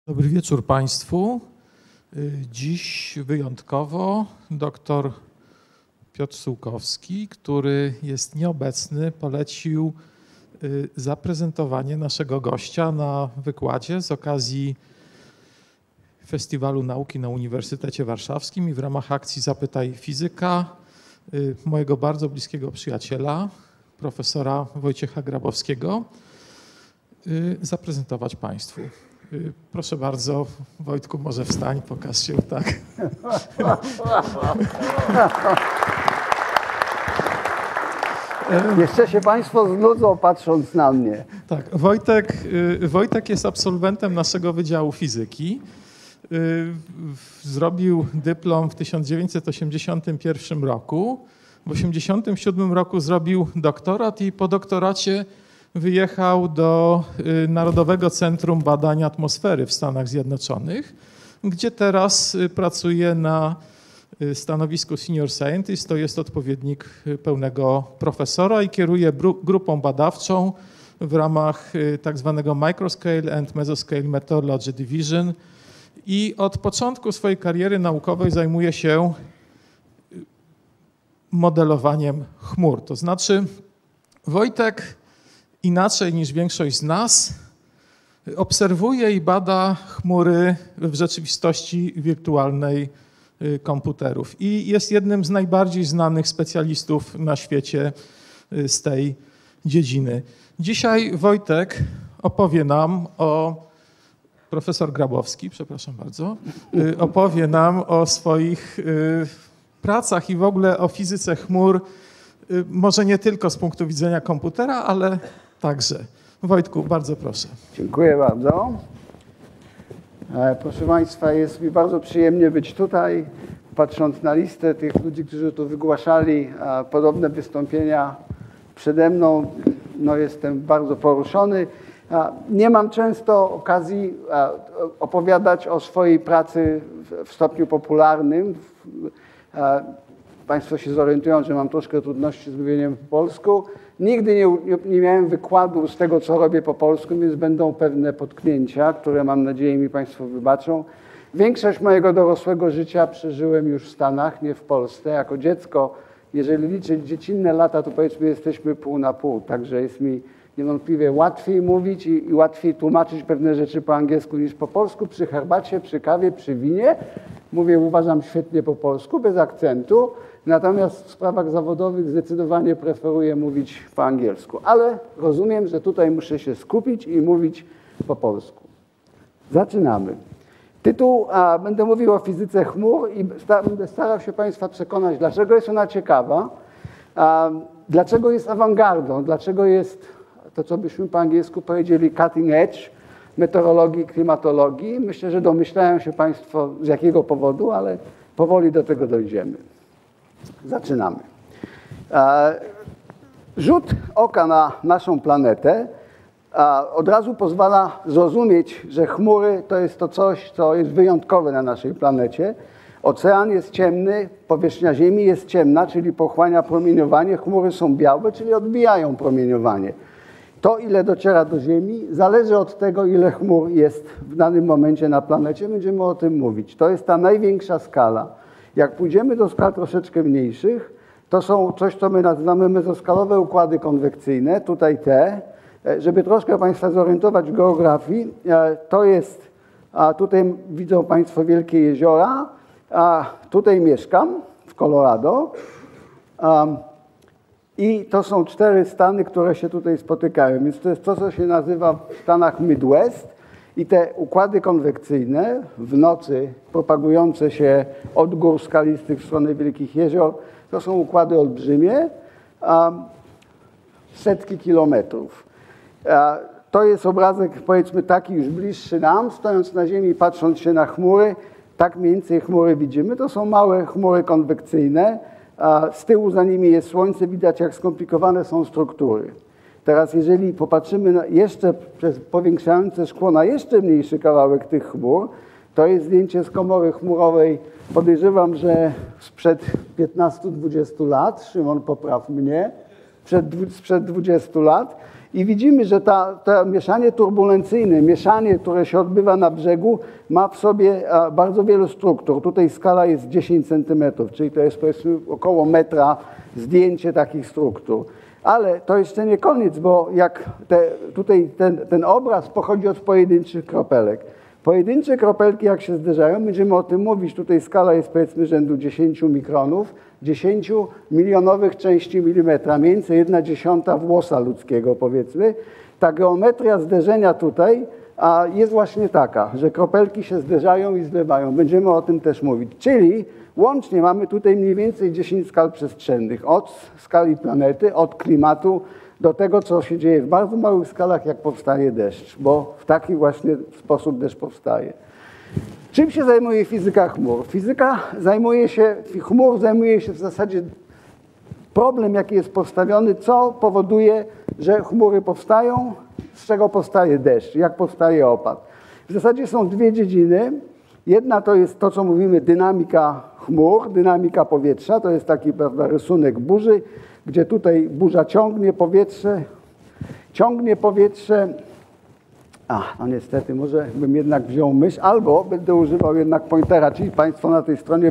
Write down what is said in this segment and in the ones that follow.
Dobry wieczór Państwu. Dziś wyjątkowo dr Piotr Sułkowski, który jest nieobecny, polecił zaprezentowanie naszego gościa na wykładzie z okazji Festiwalu Nauki na Uniwersytecie Warszawskim i w ramach akcji Zapytaj Fizyka mojego bardzo bliskiego przyjaciela, profesora Wojciecha Grabowskiego, zaprezentować Państwu. Proszę bardzo, Wojtku, może wstań, pokaż się, tak. Jeszcze się Państwo znudzą, patrząc na mnie. Tak, Wojtek jest absolwentem naszego Wydziału Fizyki. Zrobił dyplom w 1981 roku. W 1987 roku zrobił doktorat i po doktoracie wyjechał do Narodowego Centrum Badań Atmosfery w Stanach Zjednoczonych, gdzie teraz pracuje na stanowisku senior scientist, to jest odpowiednik pełnego profesora i kieruje grupą badawczą w ramach tak zwanego Microscale and Mesoscale Meteorology Division i od początku swojej kariery naukowej zajmuje się modelowaniem chmur. To znaczy Wojtek inaczej niż większość z nas obserwuje i bada chmury w rzeczywistości wirtualnej komputerów i jest jednym z najbardziej znanych specjalistów na świecie z tej dziedziny. Dzisiaj Wojtek opowie nam profesor Grabowski, przepraszam bardzo, opowie nam o swoich pracach i w ogóle o fizyce chmur, może nie tylko z punktu widzenia komputera, ale także. Wojtku, bardzo proszę. Dziękuję bardzo. Proszę Państwa, jest mi bardzo przyjemnie być tutaj, patrząc na listę tych ludzi, którzy tu wygłaszali podobne wystąpienia przede mną. No, jestem bardzo poruszony. Nie mam często okazji opowiadać o swojej pracy w stopniu popularnym. Państwo się zorientują, że mam troszkę trudności z mówieniem po polsku. Nigdy nie miałem wykładu z tego, co robię po polsku, więc będą pewne potknięcia, które mam nadzieję mi Państwo wybaczą. Większość mojego dorosłego życia przeżyłem już w Stanach, nie w Polsce. Jako dziecko, jeżeli liczyć dziecinne lata, to powiedzmy jesteśmy pół na pół. Także jest mi niewątpliwie łatwiej mówić i łatwiej tłumaczyć pewne rzeczy po angielsku niż po polsku. Przy herbacie, przy kawie, przy winie mówię, uważam, świetnie po polsku, bez akcentu. Natomiast w sprawach zawodowych zdecydowanie preferuję mówić po angielsku. Ale rozumiem, że tutaj muszę się skupić i mówić po polsku. Zaczynamy. Tytuł, będę mówił o fizyce chmur i będę starał się Państwa przekonać, dlaczego jest ona ciekawa, dlaczego jest awangardą, dlaczego jest to, co byśmy po angielsku powiedzieli cutting edge meteorologii i klimatologii. Myślę, że domyślają się Państwo z jakiego powodu, ale powoli do tego dojdziemy. Zaczynamy. Rzut oka na naszą planetę od razu pozwala zrozumieć, że chmury to jest to coś, co jest wyjątkowe na naszej planecie. Ocean jest ciemny, powierzchnia Ziemi jest ciemna, czyli pochłania promieniowanie. Chmury są białe, czyli odbijają promieniowanie. To, ile dociera do Ziemi, zależy od tego, ile chmur jest w danym momencie na planecie. Będziemy o tym mówić. To jest ta największa skala. Jak pójdziemy do skal troszeczkę mniejszych, to są coś, co my nazywamy mezoskalowe układy konwekcyjne. Tutaj te, żeby troszkę Państwa zorientować w geografii, to jest, tutaj widzą Państwo wielkie jeziora, tutaj mieszkam w Colorado i to są 4 stany, które się tutaj spotykają. Więc to jest to, co się nazywa w Stanach Midwest. I te układy konwekcyjne w nocy propagujące się od gór skalistych w stronę wielkich jezior, to są układy olbrzymie, setki kilometrów. To jest obrazek, powiedzmy, taki już bliższy nam, stojąc na Ziemi, patrząc się na chmury, tak mniej więcej chmury widzimy. To są małe chmury konwekcyjne. Z tyłu za nimi jest Słońce, widać, jak skomplikowane są struktury. Teraz jeżeli popatrzymy jeszcze przez powiększające szkło na jeszcze mniejszy kawałek tych chmur, to jest zdjęcie z komory chmurowej. Podejrzewam, że sprzed 15-20 lat, Szymon, popraw mnie, sprzed 20 lat. I widzimy, że to mieszanie turbulencyjne, mieszanie, które się odbywa na brzegu, ma w sobie bardzo wiele struktur. Tutaj skala jest 10 cm, czyli to jest powiedzmy około metra zdjęcie takich struktur. Ale to jeszcze nie koniec, bo jak tutaj ten obraz pochodzi od pojedynczych kropelek. Pojedyncze kropelki, jak się zderzają, będziemy o tym mówić. Tutaj skala jest powiedzmy rzędu 10 mikronów, 10 milionowych części milimetra, mniej więcej 1/10 włosa ludzkiego, powiedzmy. Ta geometria zderzenia tutaj jest właśnie taka, że kropelki się zderzają i zlewają. Będziemy o tym też mówić. Czyli łącznie mamy tutaj mniej więcej 10 skal przestrzennych. Od skali planety, od klimatu, do tego, co się dzieje w bardzo małych skalach, jak powstaje deszcz, bo w taki właśnie sposób deszcz powstaje. Czym się zajmuje fizyka chmur? Chmur zajmuje się w zasadzie problem, jaki jest postawiony, co powoduje, że chmury powstają, z czego powstaje deszcz, jak powstaje opad. W zasadzie są dwie dziedziny. Jedna to jest to, co mówimy dynamika chmur, dynamika powietrza, to jest taki, prawda, rysunek burzy, gdzie tutaj burza ciągnie powietrze. No niestety, może bym jednak wziął mysz, albo będę używał jednak pointera, czyli Państwo na tej stronie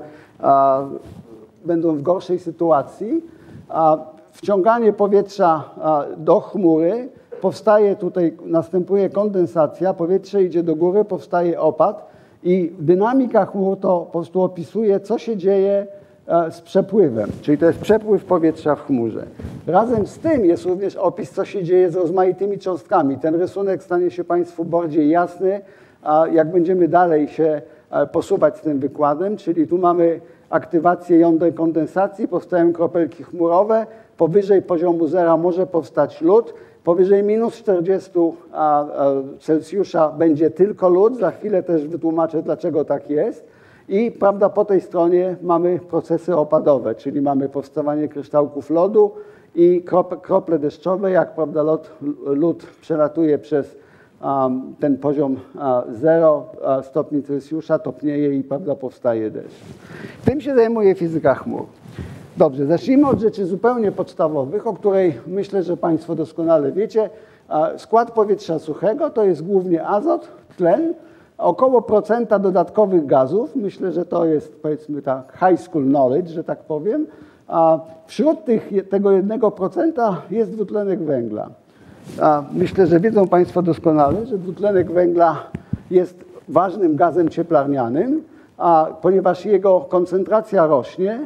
będą w gorszej sytuacji. Wciąganie powietrza do chmury, następuje kondensacja, powietrze idzie do góry, powstaje opad i dynamika chmur to po prostu opisuje, co się dzieje z przepływem, czyli to jest przepływ powietrza w chmurze. Razem z tym jest również opis, co się dzieje z rozmaitymi cząstkami. Ten rysunek stanie się Państwu bardziej jasny, jak będziemy dalej się posuwać z tym wykładem, czyli tu mamy aktywację jąder kondensacji, powstają kropelki chmurowe, powyżej poziomu zera może powstać lód, powyżej minus 40 Celsjusza będzie tylko lód, za chwilę też wytłumaczę, dlaczego tak jest. I prawda, po tej stronie mamy procesy opadowe, czyli mamy powstawanie kryształków lodu i krople deszczowe. Jak prawda, lód przelatuje przez ten poziom 0 stopni Celsjusza, topnieje i prawda, powstaje deszcz. Tym się zajmuje fizyka chmur. Dobrze, zacznijmy od rzeczy zupełnie podstawowych, o której myślę, że Państwo doskonale wiecie. Skład powietrza suchego to jest głównie azot, tlen, około procenta dodatkowych gazów. Myślę, że to jest powiedzmy ta high school knowledge, że tak powiem. A wśród tego 1% jest dwutlenek węgla. Myślę, że wiedzą Państwo doskonale, że dwutlenek węgla jest ważnym gazem cieplarnianym, ponieważ jego koncentracja rośnie,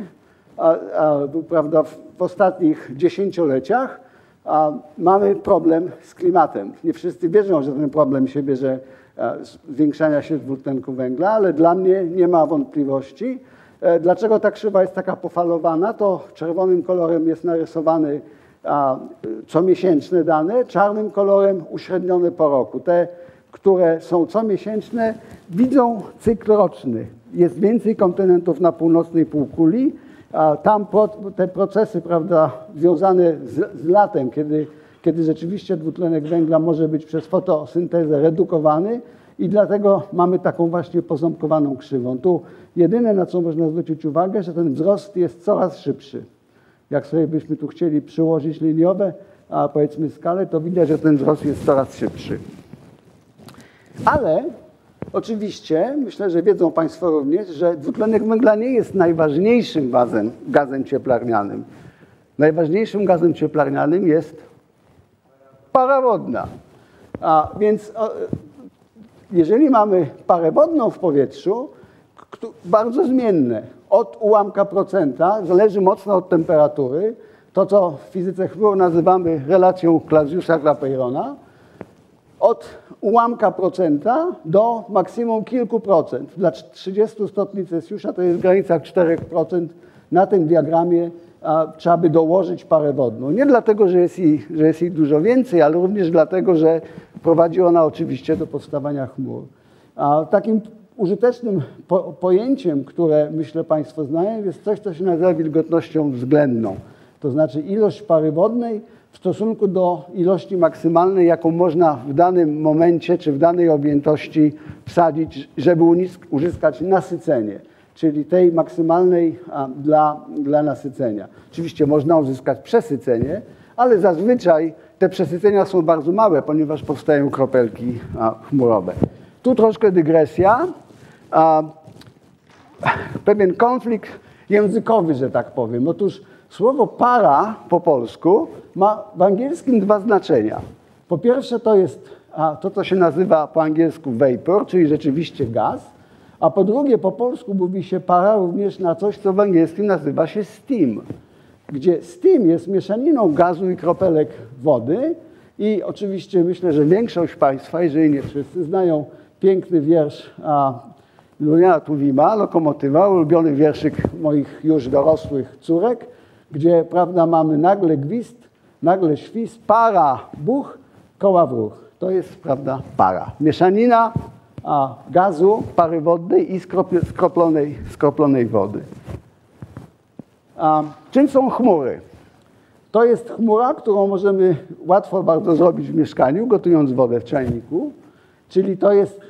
prawda, w ostatnich dziesięcioleciach mamy problem z klimatem. Nie wszyscy wierzą, że ten problem się bierze zwiększania się dwutlenku węgla, ale dla mnie nie ma wątpliwości. Dlaczego ta krzywa jest taka pofalowana? To czerwonym kolorem jest narysowany comiesięczne dane, czarnym kolorem uśrednione po roku. Te, które są comiesięczne, widzą cykl roczny. Jest więcej kontynentów na północnej półkuli. Tam te procesy, prawda, związane z latem, kiedy rzeczywiście dwutlenek węgla może być przez fotosyntezę redukowany i dlatego mamy taką właśnie poząbkowaną krzywą. Tu jedyne, na co można zwrócić uwagę, że ten wzrost jest coraz szybszy. Jak sobie byśmy tu chcieli przyłożyć liniowe, powiedzmy skalę, to widać, że ten wzrost jest coraz szybszy. Ale oczywiście, myślę, że wiedzą Państwo również, że dwutlenek węgla nie jest najważniejszym gazem cieplarnianym. Najważniejszym gazem cieplarnianym jest para wodna. Więc jeżeli mamy parę wodną w powietrzu, bardzo zmienne, od ułamka procenta, zależy mocno od temperatury, to co w fizyce chmur nazywamy relacją Clausiusa-Clapeyrona, od ułamka procenta do maksimum kilku procent. Dla 30 stopni Celsjusza to jest granica 4%. Na tym diagramie trzeba by dołożyć parę wodną. Nie dlatego, że jest ich dużo więcej, ale również dlatego, że prowadzi ona oczywiście do powstawania chmur. Takim użytecznym pojęciem, które myślę Państwo znają, jest coś, co się nazywa wilgotnością względną. To znaczy ilość pary wodnej w stosunku do ilości maksymalnej, jaką można w danym momencie czy w danej objętości wsadzić, żeby uzyskać nasycenie, czyli tej maksymalnej dla nasycenia. Oczywiście można uzyskać przesycenie, ale zazwyczaj te przesycenia są bardzo małe, ponieważ powstają kropelki chmurowe. Tu troszkę dygresja. Pewien konflikt językowy, że tak powiem. Otóż słowo para po polsku ma w angielskim dwa znaczenia. Po pierwsze to jest to, co się nazywa po angielsku vapor, czyli rzeczywiście gaz, a po drugie po polsku mówi się para również na coś, co w angielskim nazywa się steam, gdzie steam jest mieszaniną gazu i kropelek wody i oczywiście myślę, że większość Państwa, jeżeli nie wszyscy, znają piękny wiersz Juliana Tuwima, Lokomotywa, ulubiony wierszyk moich już dorosłych córek, gdzie, prawda, mamy nagle gwizd, nagle świst, para, buch, koła w ruch. To jest, prawda, para. Mieszanina gazu, pary wodnej i skroplonej wody. Czym są chmury? To jest chmura, którą możemy łatwo bardzo zrobić w mieszkaniu, gotując wodę w czajniku. Czyli to jest,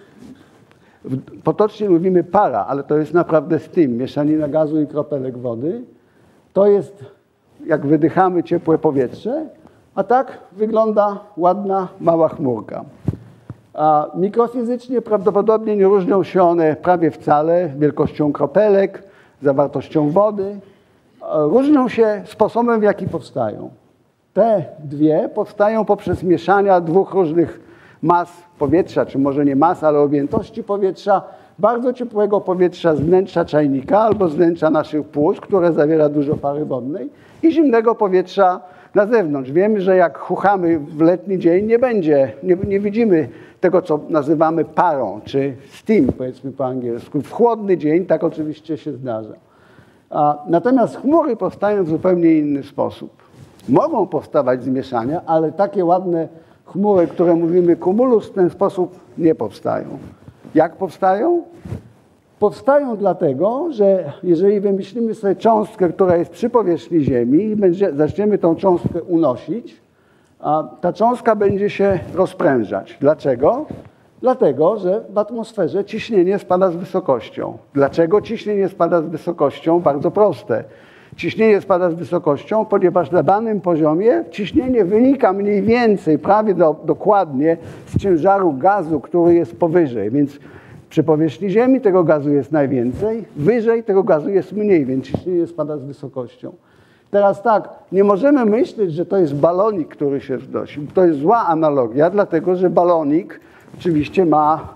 potocznie mówimy para, ale to jest naprawdę steam, mieszanina gazu i kropelek wody. To jest, jak wydychamy ciepłe powietrze, a tak wygląda ładna, mała chmurka. Mikrofizycznie prawdopodobnie nie różnią się one prawie wcale wielkością kropelek, zawartością wody. Różnią się sposobem, w jaki powstają. Te dwie powstają poprzez mieszania dwóch różnych mas powietrza, czy może nie mas, ale objętości powietrza, bardzo ciepłego powietrza z wnętrza czajnika albo z wnętrza naszych płuc, które zawiera dużo pary wodnej, i zimnego powietrza na zewnątrz. Wiemy, że jak chuchamy w letni dzień, nie widzimy tego, co nazywamy parą, czy steam, powiedzmy po angielsku. W chłodny dzień tak oczywiście się zdarza. Natomiast chmury powstają w zupełnie inny sposób. Mogą powstawać z mieszania, ale takie ładne chmury, które mówimy cumulus, w ten sposób nie powstają. Jak powstają? Powstają dlatego, że jeżeli wymyślimy sobie cząstkę, która jest przy powierzchni Ziemi i zaczniemy tą cząstkę unosić, ta cząstka będzie się rozprężać. Dlaczego? Dlatego, że w atmosferze ciśnienie spada z wysokością. Dlaczego ciśnienie spada z wysokością? Bardzo proste. Ciśnienie spada z wysokością, ponieważ na danym poziomie ciśnienie wynika mniej więcej, prawie dokładnie z ciężaru gazu, który jest powyżej. Więc przy powierzchni Ziemi tego gazu jest najwięcej, wyżej tego gazu jest mniej, więc ciśnienie spada z wysokością. Teraz tak, nie możemy myśleć, że to jest balonik, który się wznosi. To jest zła analogia, dlatego że balonik oczywiście ma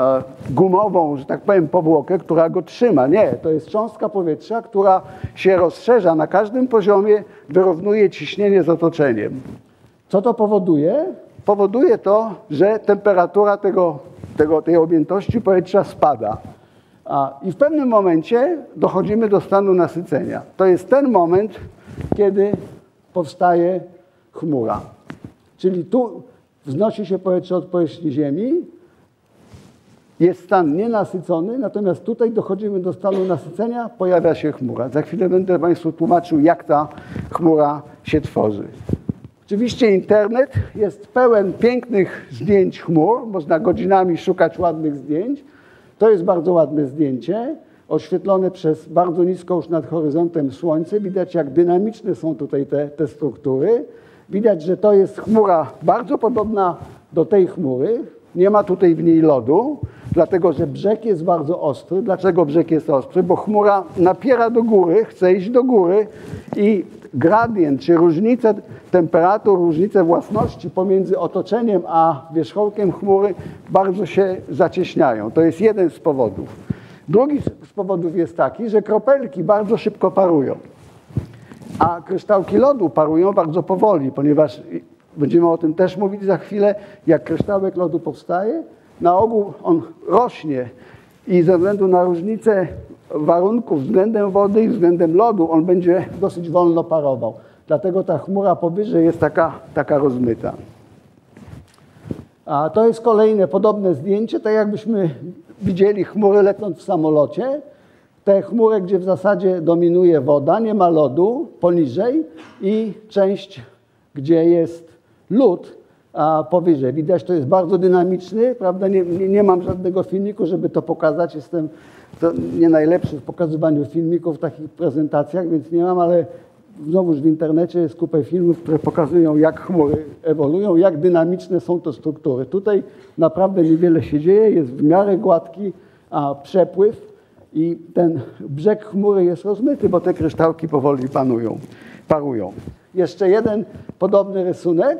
gumową, że tak powiem, powłokę, która go trzyma. Nie, to jest cząstka powietrza, która się rozszerza na każdym poziomie, wyrównuje ciśnienie z otoczeniem. Co to powoduje? Powoduje to, że temperatura tej objętości powietrza spada. I w pewnym momencie dochodzimy do stanu nasycenia. To jest ten moment, kiedy powstaje chmura. Czyli tu wznosi się powietrze od powierzchni Ziemi, jest stan nienasycony, natomiast tutaj dochodzimy do stanu nasycenia, pojawia się chmura. Za chwilę będę Państwu tłumaczył, jak ta chmura się tworzy. Oczywiście internet jest pełen pięknych zdjęć chmur, można godzinami szukać ładnych zdjęć. To jest bardzo ładne zdjęcie, oświetlone przez bardzo nisko już nad horyzontem słońce. Widać, jak dynamiczne są tutaj te struktury. Widać, że to jest chmura bardzo podobna do tej chmury. Nie ma tutaj w niej lodu, dlatego że brzeg jest bardzo ostry. Dlaczego brzeg jest ostry? Bo chmura napiera do góry, chce iść do góry i gradient, czy różnice temperatur, różnice własności pomiędzy otoczeniem a wierzchołkiem chmury bardzo się zacieśniają. To jest jeden z powodów. Drugi z powodów jest taki, że kropelki bardzo szybko parują, a kryształki lodu parują bardzo powoli, ponieważ będziemy o tym też mówić za chwilę, jak kryształek lodu powstaje, na ogół on rośnie i ze względu na różnicę warunków względem wody i względem lodu on będzie dosyć wolno parował. Dlatego ta chmura powyżej jest taka rozmyta. A to jest kolejne podobne zdjęcie, tak jakbyśmy widzieli chmury lecąc w samolocie. Te chmury, gdzie w zasadzie dominuje woda, nie ma lodu poniżej i część, gdzie jest lód, a powyżej. Widać, to jest bardzo dynamiczny, prawda? Nie mam żadnego filmiku, żeby to pokazać. Jestem nie najlepszy w pokazywaniu filmików w takich prezentacjach, więc nie mam, ale znowuż w internecie jest kupę filmów, które pokazują, jak chmury ewoluują, jak dynamiczne są to struktury. Tutaj naprawdę niewiele się dzieje, jest w miarę gładki przepływ i ten brzeg chmury jest rozmyty, bo te kryształki powoli parują. Jeszcze jeden podobny rysunek.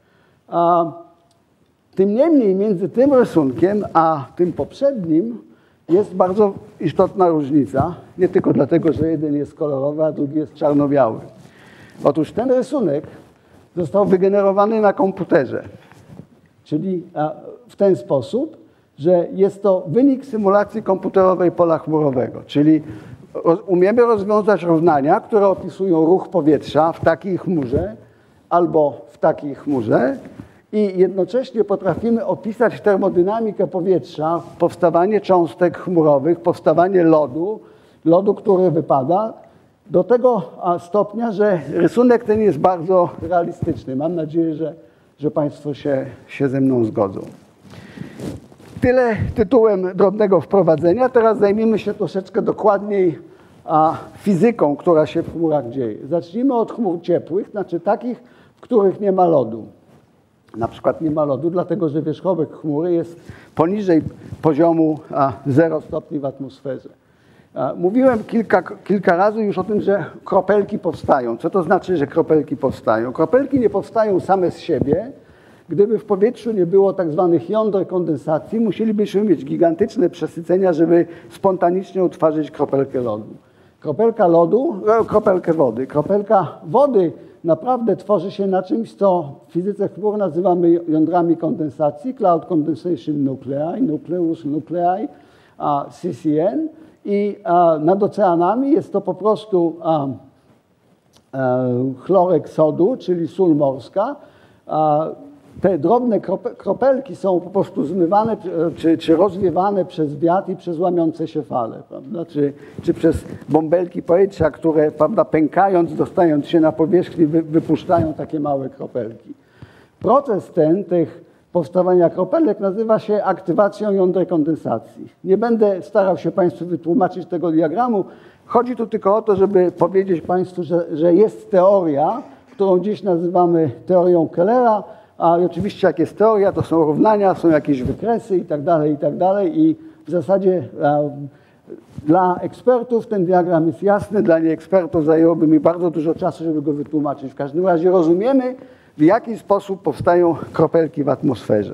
Tym niemniej między tym rysunkiem a tym poprzednim jest bardzo istotna różnica. Nie tylko dlatego, że jeden jest kolorowy, a drugi jest czarno-biały. Otóż ten rysunek został wygenerowany na komputerze, czyli w ten sposób, że jest to wynik symulacji komputerowej pola chmurowego, czyli umiemy rozwiązać równania, które opisują ruch powietrza w takiej chmurze albo w takiej chmurze i jednocześnie potrafimy opisać termodynamikę powietrza, powstawanie cząstek chmurowych, powstawanie lodu, który wypada, do tego stopnia, że rysunek ten jest bardzo realistyczny. Mam nadzieję, że Państwo się ze mną zgodzą. Tyle tytułem drobnego wprowadzenia. Teraz zajmiemy się troszeczkę dokładniej fizyką, która się w chmurach dzieje. Zacznijmy od chmur ciepłych, znaczy takich, w których nie ma lodu. Na przykład nie ma lodu, dlatego że wierzchołek chmury jest poniżej poziomu 0 stopni w atmosferze. Mówiłem kilka razy już o tym, że kropelki powstają. Co to znaczy, że kropelki powstają? Kropelki nie powstają same z siebie. Gdyby w powietrzu nie było tak zwanych jąder kondensacji, musielibyśmy mieć gigantyczne przesycenia, żeby spontanicznie utworzyć kropelkę lodu. Kropelkę wody. Kropelka wody naprawdę tworzy się na czymś, co w fizyce chmur nazywamy jądrami kondensacji, Cloud Condensation Nuclei, Nucleus Nuclei, CCN. I nad oceanami jest to po prostu chlorek sodu, czyli sól morska. Te drobne kropelki są po prostu zmywane czy rozwiewane przez wiatr i przez łamiące się fale, prawda? Czy przez bąbelki powietrza, które, prawda, pękając, dostając się na powierzchnię, wypuszczają takie małe kropelki. Proces tych powstawania kropelek nazywa się aktywacją jąder kondensacji. Nie będę starał się Państwu wytłumaczyć tego diagramu. Chodzi tu tylko o to, żeby powiedzieć Państwu, że jest teoria, którą dziś nazywamy teorią Kellera, a oczywiście jak jest teoria, to są równania, są jakieś wykresy i tak dalej. I w zasadzie dla ekspertów ten diagram jest jasny, dla nieekspertów zajęłoby mi bardzo dużo czasu, żeby go wytłumaczyć. W każdym razie rozumiemy, w jaki sposób powstają kropelki w atmosferze.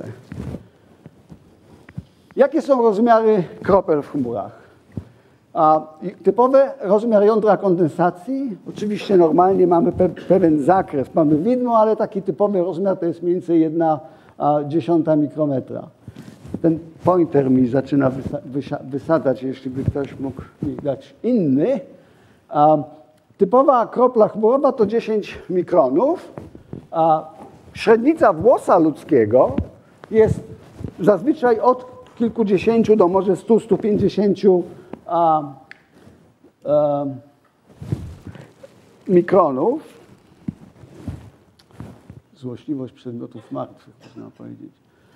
Jakie są rozmiary kropel w chmurach? Typowy rozmiar jądra kondensacji, oczywiście normalnie mamy pewien zakres, mamy widmo, ale taki typowy rozmiar to jest mniej więcej 1/10 mikrometra. Ten pointer mi zaczyna wysadzać, jeśli by ktoś mógł mi dać inny. Typowa kropla chmurowa to 10 mikronów, a średnica włosa ludzkiego jest zazwyczaj od kilkudziesięciu do może 100-150 mikronów. Złośliwość przedmiotów martwych, można powiedzieć.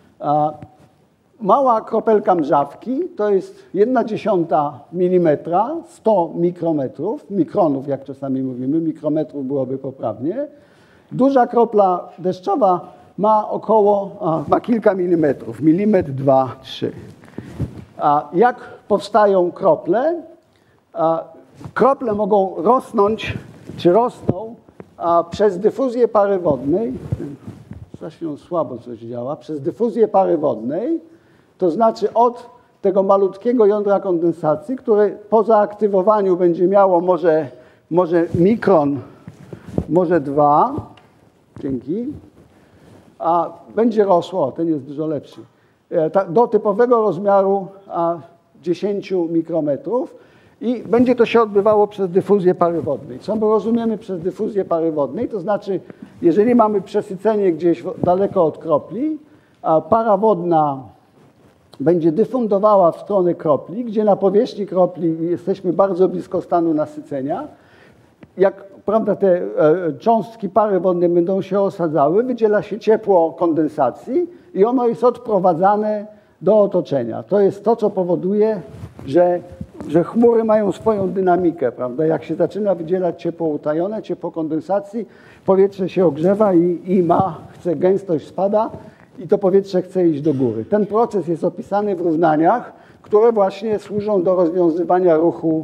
Mała kropelka mrzawki to jest 1/10 milimetra, 100 mikronów, jak czasami mówimy, mikrometrów byłoby poprawnie. Duża kropla deszczowa ma ma kilka milimetrów, milimetr, 2, 3. Jak powstają krople? Krople mogą rosnąć, czy rosną przez dyfuzję pary wodnej. Strasznie słabo coś działa. Przez dyfuzję pary wodnej, to znaczy od tego malutkiego jądra kondensacji, które po zaaktywowaniu będzie miało może mikron, może 2, dzięki, a będzie rosło, ten jest dużo lepszy, do typowego rozmiaru 10 mikrometrów i będzie to się odbywało przez dyfuzję pary wodnej. Co my rozumiemy przez dyfuzję pary wodnej? To znaczy, jeżeli mamy przesycenie gdzieś daleko od kropli, para wodna będzie dyfundowała w stronę kropli, gdzie na powierzchni kropli jesteśmy bardzo blisko stanu nasycenia. Jak, prawda, te cząstki pary wodnej będą się osadzały, wydziela się ciepło kondensacji i ono jest odprowadzane do otoczenia. To jest to, co powoduje, że że chmury mają swoją dynamikę, prawda? Jak się zaczyna wydzielać ciepło utajone, ciepło kondensacji, powietrze się ogrzewa i gęstość spada i to powietrze chce iść do góry. Ten proces jest opisany w równaniach, które właśnie służą do rozwiązywania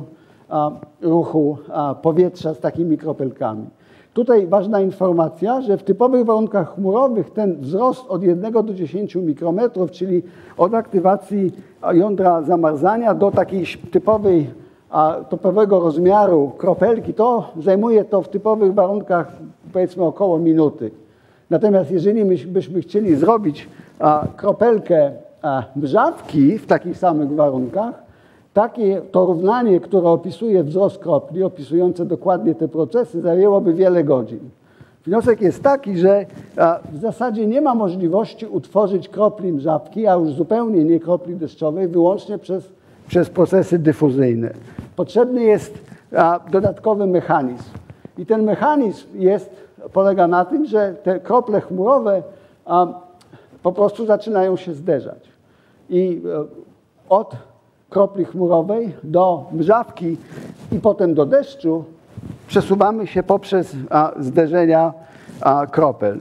ruchu powietrza z takimi kropelkami. Tutaj ważna informacja, że w typowych warunkach chmurowych ten wzrost od 1 do 10 mikrometrów, czyli od aktywacji jądra zamarzania do takiej typowego rozmiaru kropelki, to zajmuje to w typowych warunkach powiedzmy około minuty. Natomiast jeżeli byśmy chcieli zrobić kropelkę mrzawki w takich samych warunkach, takie to równanie, które opisuje wzrost kropli, opisujące dokładnie te procesy, zajęłoby wiele godzin. Wniosek jest taki, że w zasadzie nie ma możliwości utworzyć kropli mrzawki, a już zupełnie nie kropli deszczowej, wyłącznie przez procesy dyfuzyjne. Potrzebny jest dodatkowy mechanizm. I ten mechanizm polega na tym, że te krople chmurowe po prostu zaczynają się zderzać. I od kropli chmurowej do mrzawki i potem do deszczu przesuwamy się poprzez zderzenia kropel.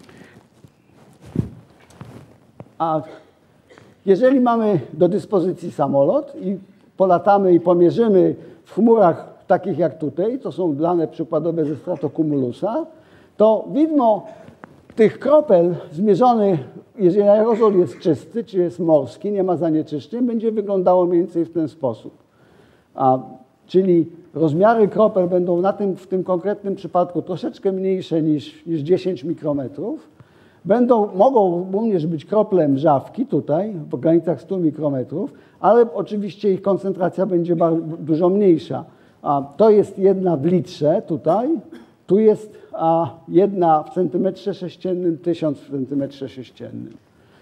A jeżeli mamy do dyspozycji samolot i polatamy i pomierzymy w chmurach takich jak tutaj, to są dane przykładowe ze stratocumulusa, to widmo tych kropel zmierzony, jeżeli aerozol jest czysty, czy jest morski, nie ma zanieczyszczeń, będzie wyglądało mniej więcej w ten sposób. Czyli rozmiary kropel będą w tym konkretnym przypadku troszeczkę mniejsze niż 10 mikrometrów. Mogą również być krople mrzawki tutaj, w granicach 100 mikrometrów, ale oczywiście ich koncentracja będzie dużo mniejsza. To jest jedna w litrze tutaj, tu jest jedna w centymetrze sześciennym, 1000 w centymetrze sześciennym.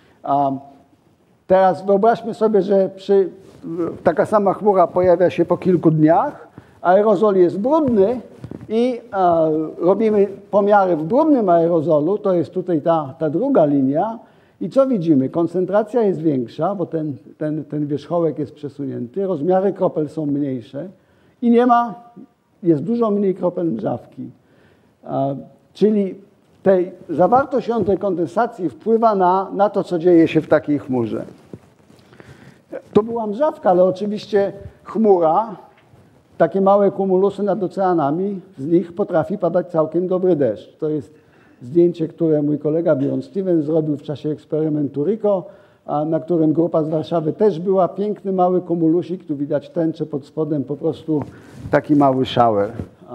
Teraz wyobraźmy sobie, że taka sama chmura pojawia się po kilku dniach, aerozol jest brudny i robimy pomiary w brudnym aerozolu, to jest tutaj ta druga linia i co widzimy? Koncentracja jest większa, bo ten wierzchołek jest przesunięty, rozmiary kropel są mniejsze i jest dużo mniej kropel mrzawki. Czyli zawartość jądry kondensacji wpływa na to, co dzieje się w takiej chmurze. To była mrzawka, ale oczywiście chmura, takie małe kumulusy nad oceanami, z nich potrafi padać całkiem dobry deszcz. To jest zdjęcie, które mój kolega Bjorn Stevens zrobił w czasie eksperymentu RICO, na którym grupa z Warszawy też była. Piękny mały kumulusik, tu widać tęczę pod spodem, po prostu taki mały shower.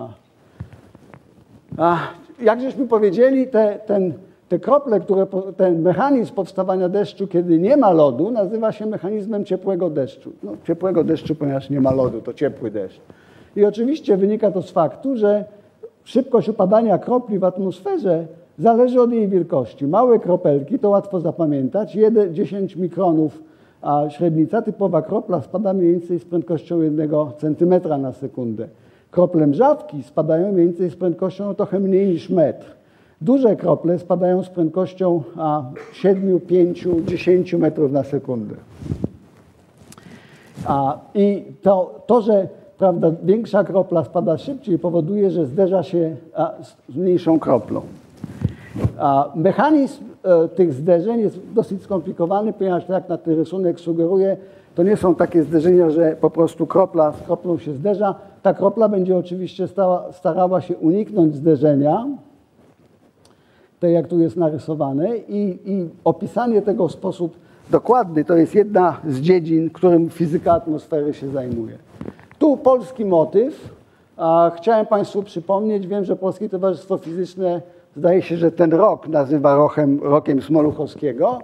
Jak żeśmy powiedzieli, te krople, ten mechanizm powstawania deszczu, kiedy nie ma lodu, nazywa się mechanizmem ciepłego deszczu. No, ciepłego deszczu, ponieważ nie ma lodu, to ciepły deszcz. I oczywiście wynika to z faktu, że szybkość upadania kropli w atmosferze zależy od jej wielkości. Małe kropelki, to łatwo zapamiętać, 10 mikronów średnica, typowa kropla spada mniej więcej z prędkością 1 centymetra na sekundę. Krople mrzawki spadają mniej więcej z prędkością trochę mniej niż metr. Duże krople spadają z prędkością 7, 5, 10 metrów na sekundę. I to, że prawda, większa kropla spada szybciej, powoduje, że zderza się z mniejszą kroplą. Mechanizm tych zderzeń jest dosyć skomplikowany, ponieważ jak na ten rysunek sugeruje, to nie są takie zderzenia, że po prostu kropla z kroplą się zderza. Ta kropla będzie oczywiście starała się uniknąć zderzenia, tak jak tu jest narysowane, i opisanie tego w sposób dokładny to jest jedna z dziedzin, którym fizyka atmosfery się zajmuje. Tu polski motyw. Chciałem Państwu przypomnieć, wiem, że Polskie Towarzystwo Fizyczne zdaje się, że ten rok nazywa rokiem Smoluchowskiego.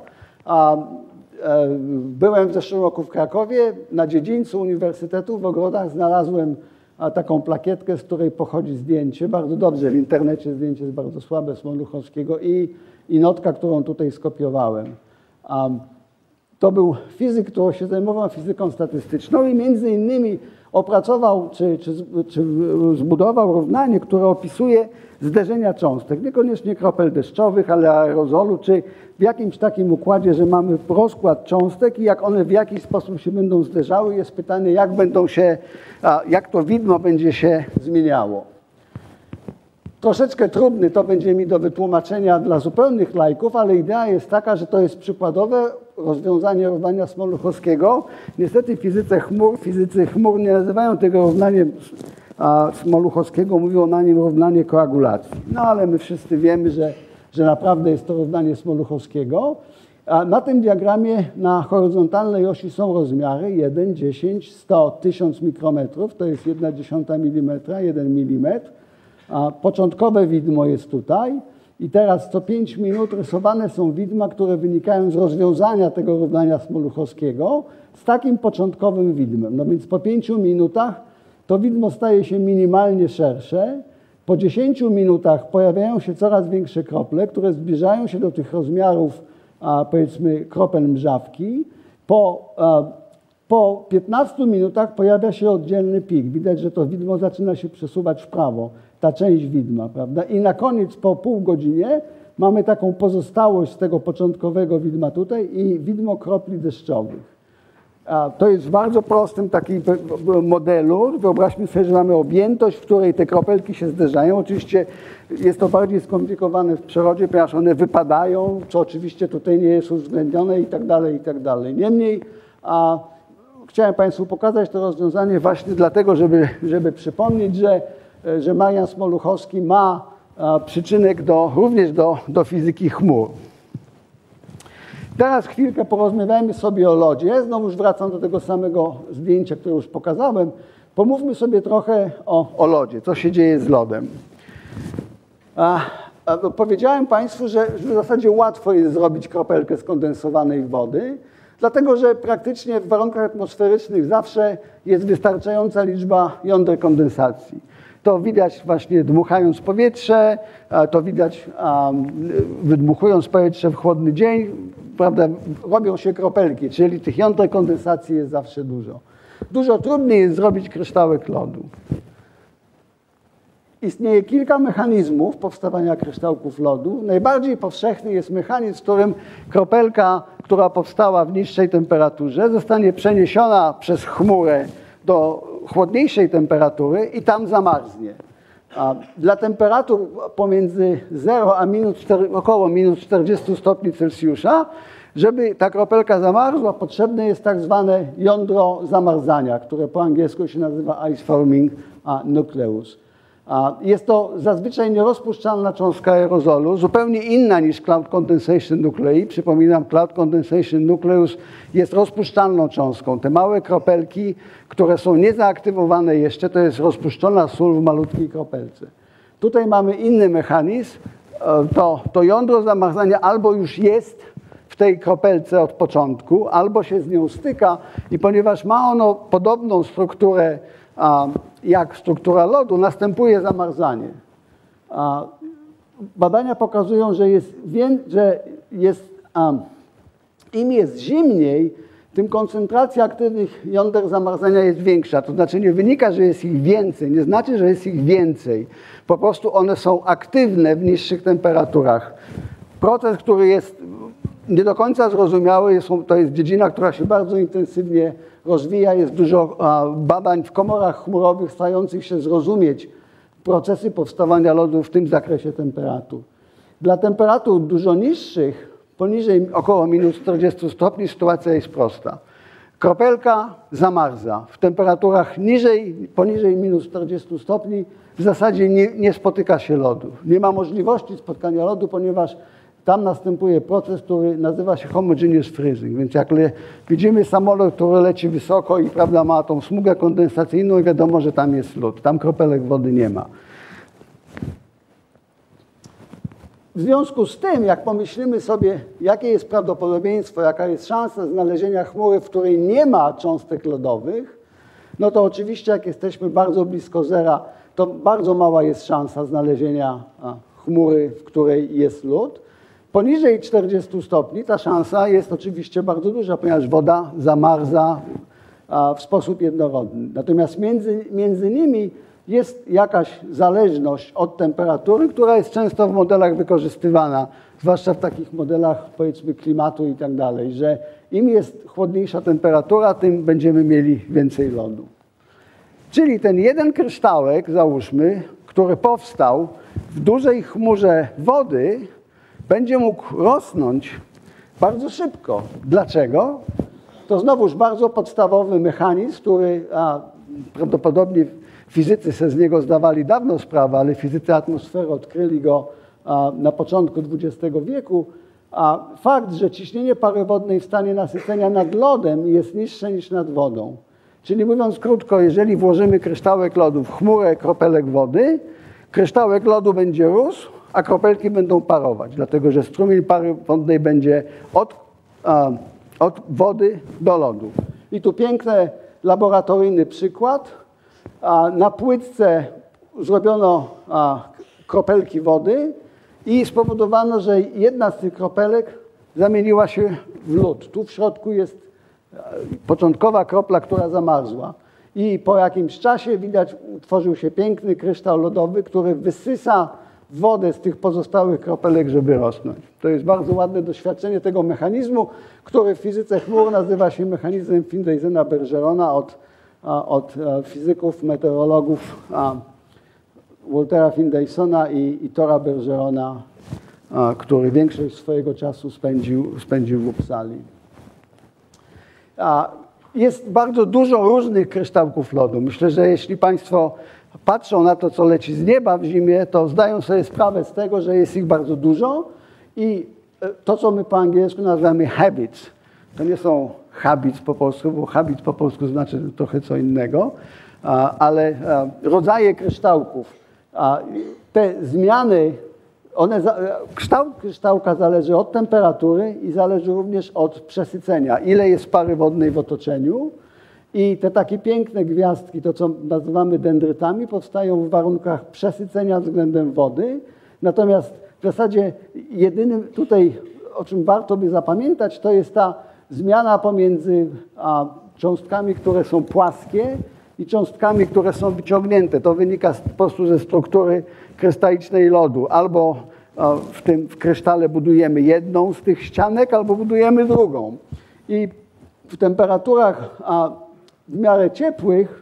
Byłem w zeszłym roku w Krakowie, na dziedzińcu uniwersytetu w ogrodach znalazłem taką plakietkę, z której pochodzi zdjęcie. Bardzo dobrze, w internecie zdjęcie jest bardzo słabe Smoluchowskiego i notka, którą tutaj skopiowałem. To był fizyk, który się zajmował fizyką statystyczną i między innymi opracował czy zbudował równanie, które opisuje zderzenia cząstek, niekoniecznie kropel deszczowych, ale aerozolu, czy w jakimś takim układzie, że mamy rozkład cząstek i jak one w jakiś sposób się będą zderzały. Jest pytanie, jak to widmo będzie się zmieniało. Troszeczkę trudny to będzie mi do wytłumaczenia dla zupełnych laików, ale idea jest taka, że to jest przykładowe rozwiązanie równania Smoluchowskiego. Niestety fizycy chmur nie nazywają tego równaniem Smoluchowskiego, mówią na nim równanie koagulacji. No ale my wszyscy wiemy, że naprawdę jest to równanie Smoluchowskiego. Na tym diagramie na horyzontalnej osi są rozmiary 1, 10, 100, 1000 mikrometrów, to jest 1/10 mm, 1 mm. Początkowe widmo jest tutaj i teraz co 5 minut rysowane są widma, które wynikają z rozwiązania tego równania Smoluchowskiego z takim początkowym widmem. No więc po 5 minutach to widmo staje się minimalnie szersze. Po 10 minutach pojawiają się coraz większe krople, które zbliżają się do tych rozmiarów, powiedzmy, kropel mrzawki. Po 15 minutach pojawia się oddzielny pik. Widać, że to widmo zaczyna się przesuwać w prawo, ta część widma, prawda? I na koniec, po pół godzinie, mamy taką pozostałość z tego początkowego widma tutaj i widmo kropli deszczowych. To jest w bardzo prostym takim modelu. Wyobraźmy sobie, że mamy objętość, w której te kropelki się zderzają. Oczywiście jest to bardziej skomplikowane w przyrodzie, ponieważ one wypadają, co oczywiście tutaj nie jest uwzględnione i tak dalej, i tak dalej. Niemniej chciałem Państwu pokazać to rozwiązanie właśnie dlatego, żeby przypomnieć, że Marian Smoluchowski ma przyczynek również do fizyki chmur. Teraz chwilkę porozmawiajmy sobie o lodzie. Znowu wracam do tego samego zdjęcia, które już pokazałem. Pomówmy sobie trochę o lodzie, co się dzieje z lodem. Powiedziałem Państwu, że w zasadzie łatwo jest zrobić kropelkę skondensowanej wody, dlatego że praktycznie w warunkach atmosferycznych zawsze jest wystarczająca liczba jąder kondensacji. To widać właśnie dmuchając powietrze, to widać wydmuchując powietrze w chłodny dzień, prawda, robią się kropelki, czyli tych jąder kondensacji jest zawsze dużo. Dużo trudniej jest zrobić kryształek lodu. Istnieje kilka mechanizmów powstawania kryształków lodu. Najbardziej powszechny jest mechanizm, w którym kropelka, która powstała w niższej temperaturze, zostanie przeniesiona przez chmurę do chłodniejszej temperatury i tam zamarznie. Dla temperatur pomiędzy 0 a około minus 40 stopni Celsjusza, żeby ta kropelka zamarzła, potrzebne jest tak zwane jądro zamarzania, które po angielsku się nazywa ice forming nucleus. Jest to zazwyczaj nierozpuszczalna cząstka aerozolu, zupełnie inna niż cloud condensation nuclei. Przypominam, cloud condensation nucleus jest rozpuszczalną cząstką. Te małe kropelki, które są niezaaktywowane jeszcze, to jest rozpuszczona sól w malutkiej kropelce. Tutaj mamy inny mechanizm. To jądro zamarzania albo już jest w tej kropelce od początku, albo się z nią styka i ponieważ ma ono podobną strukturę jak struktura lodu, następuje zamarzanie. Badania pokazują, że im jest zimniej, tym koncentracja aktywnych jąder zamarzania jest większa. To znaczy nie wynika, że jest ich więcej, nie znaczy, że jest ich więcej. Po prostu one są aktywne w niższych temperaturach. Proces, który jest nie do końca zrozumiały, to jest dziedzina, która się bardzo intensywnie rozwija. Jest dużo badań w komorach chmurowych starających się zrozumieć procesy powstawania lodu w tym zakresie temperatur. Dla temperatur dużo niższych, poniżej około minus 40 stopni, sytuacja jest prosta. Kropelka zamarza. W temperaturach poniżej minus 40 stopni w zasadzie nie spotyka się lodu. Nie ma możliwości spotkania lodu, ponieważ tam następuje proces, który nazywa się homogeneous freezing. Więc jak widzimy samolot, który leci wysoko i prawda, ma tą smugę kondensacyjną i wiadomo, że tam jest lód. Tam kropelek wody nie ma. W związku z tym, jak pomyślimy sobie, jakie jest prawdopodobieństwo, jaka jest szansa znalezienia chmury, w której nie ma cząstek lodowych, no to oczywiście jak jesteśmy bardzo blisko zera, to bardzo mała jest szansa znalezienia chmury, w której jest lód. Poniżej 40 stopni ta szansa jest oczywiście bardzo duża, ponieważ woda zamarza w sposób jednorodny. Natomiast między nimi jest jakaś zależność od temperatury, która jest często w modelach wykorzystywana, zwłaszcza w takich modelach, powiedzmy, klimatu i tak dalej, że im jest chłodniejsza temperatura, tym będziemy mieli więcej lodu. Czyli ten jeden kryształek, załóżmy, który powstał w dużej chmurze wody, będzie mógł rosnąć bardzo szybko. Dlaczego? To znowuż bardzo podstawowy mechanizm, który prawdopodobnie fizycy sobie z niego zdawali dawno sprawę, ale fizycy atmosfery odkryli go na początku XX wieku. A fakt, że ciśnienie pary wodnej w stanie nasycenia nad lodem jest niższe niż nad wodą. Czyli mówiąc krótko, jeżeli włożymy kryształek lodu w chmurę kropelek wody, kryształek lodu będzie rósł, a kropelki będą parować, dlatego że strumień pary wodnej będzie od wody do lodu. I tu piękny laboratoryjny przykład. Na płytce zrobiono kropelki wody i spowodowano, że jedna z tych kropelek zamieniła się w lód. Tu w środku jest początkowa kropla, która zamarzła. I po jakimś czasie widać, utworzył się piękny kryształ lodowy, który wysysa wodę z tych pozostałych kropelek, żeby rosnąć. To jest bardzo ładne doświadczenie tego mechanizmu, który w fizyce chmur nazywa się mechanizmem Findeisena-Bergerona od fizyków, meteorologów Waltera Findeisona i Tora Bergerona, który większość swojego czasu spędził w Uppsali. Jest bardzo dużo różnych kryształków lodu. Myślę, że jeśli Państwo patrzą na to, co leci z nieba w zimie, to zdają sobie sprawę z tego, że jest ich bardzo dużo i to, co my po angielsku nazywamy habits, to nie są habits po polsku, bo habit po polsku znaczy trochę co innego, ale rodzaje kryształków. Te zmiany, kształt kryształka zależy od temperatury i zależy również od przesycenia, ile jest pary wodnej w otoczeniu. I te takie piękne gwiazdki, to co nazywamy dendrytami, powstają w warunkach przesycenia względem wody. Natomiast w zasadzie jedynym tutaj, o czym warto by zapamiętać, to jest ta zmiana pomiędzy cząstkami, które są płaskie i cząstkami, które są wyciągnięte. To wynika po prostu ze struktury krystalicznej lodu. Albo w krysztale budujemy jedną z tych ścianek, albo budujemy drugą. I w temperaturach w miarę ciepłych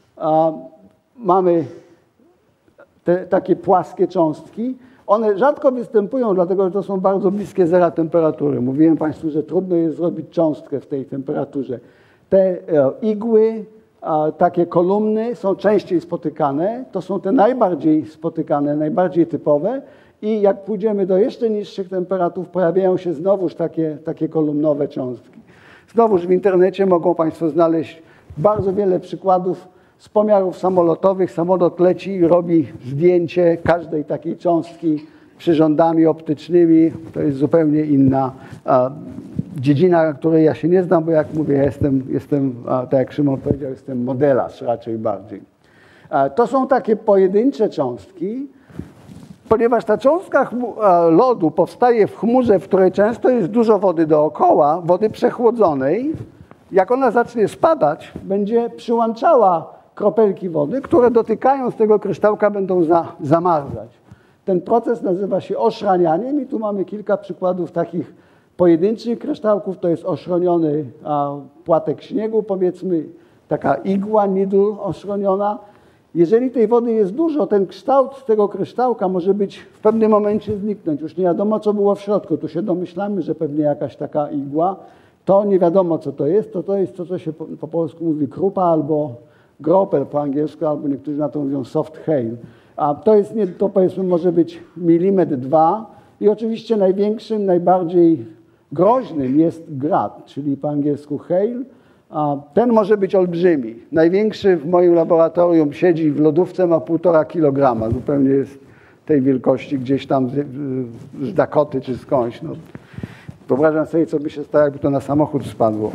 mamy te takie płaskie cząstki. One rzadko występują, dlatego że to są bardzo bliskie zera temperatury. Mówiłem Państwu, że trudno jest zrobić cząstkę w tej temperaturze. Te igły, takie kolumny są częściej spotykane. To są te najbardziej spotykane, najbardziej typowe. I jak pójdziemy do jeszcze niższych temperatur, pojawiają się znowuż takie kolumnowe cząstki. Znowuż w internecie mogą Państwo znaleźć bardzo wiele przykładów z pomiarów samolotowych. Samolot leci i robi zdjęcie każdej takiej cząstki przyrządami optycznymi. To jest zupełnie inna dziedzina, której ja się nie znam, bo jak mówię, jestem tak jak Szymon powiedział, jestem modelarz raczej bardziej. To są takie pojedyncze cząstki, ponieważ ta cząstka lodu powstaje w chmurze, w której często jest dużo wody dookoła, wody przechłodzonej. Jak ona zacznie spadać, będzie przyłączała kropelki wody, które dotykając tego kryształka będą zamarzać. Ten proces nazywa się oszranianiem i tu mamy kilka przykładów takich pojedynczych kryształków. To jest oszroniony płatek śniegu, powiedzmy taka igła, needle oszroniona. Jeżeli tej wody jest dużo, ten kształt tego kryształka może być w pewnym momencie zniknąć. Już nie wiadomo, co było w środku. Tu się domyślamy, że pewnie jakaś taka igła. To nie wiadomo, co to jest. To jest to, co się po polsku mówi krupa albo gropel po angielsku, albo niektórzy na to mówią soft hail. A to powiedzmy może być milimetr, 2. I oczywiście największym, najbardziej groźnym jest grad, czyli po angielsku hail. Ten może być olbrzymi. Największy w moim laboratorium siedzi w lodówce, ma 1,5 kg. Zupełnie jest tej wielkości gdzieś tam z Dakoty czy skądś. No. Wyobrażam sobie, co by się stało, jakby to na samochód spadło.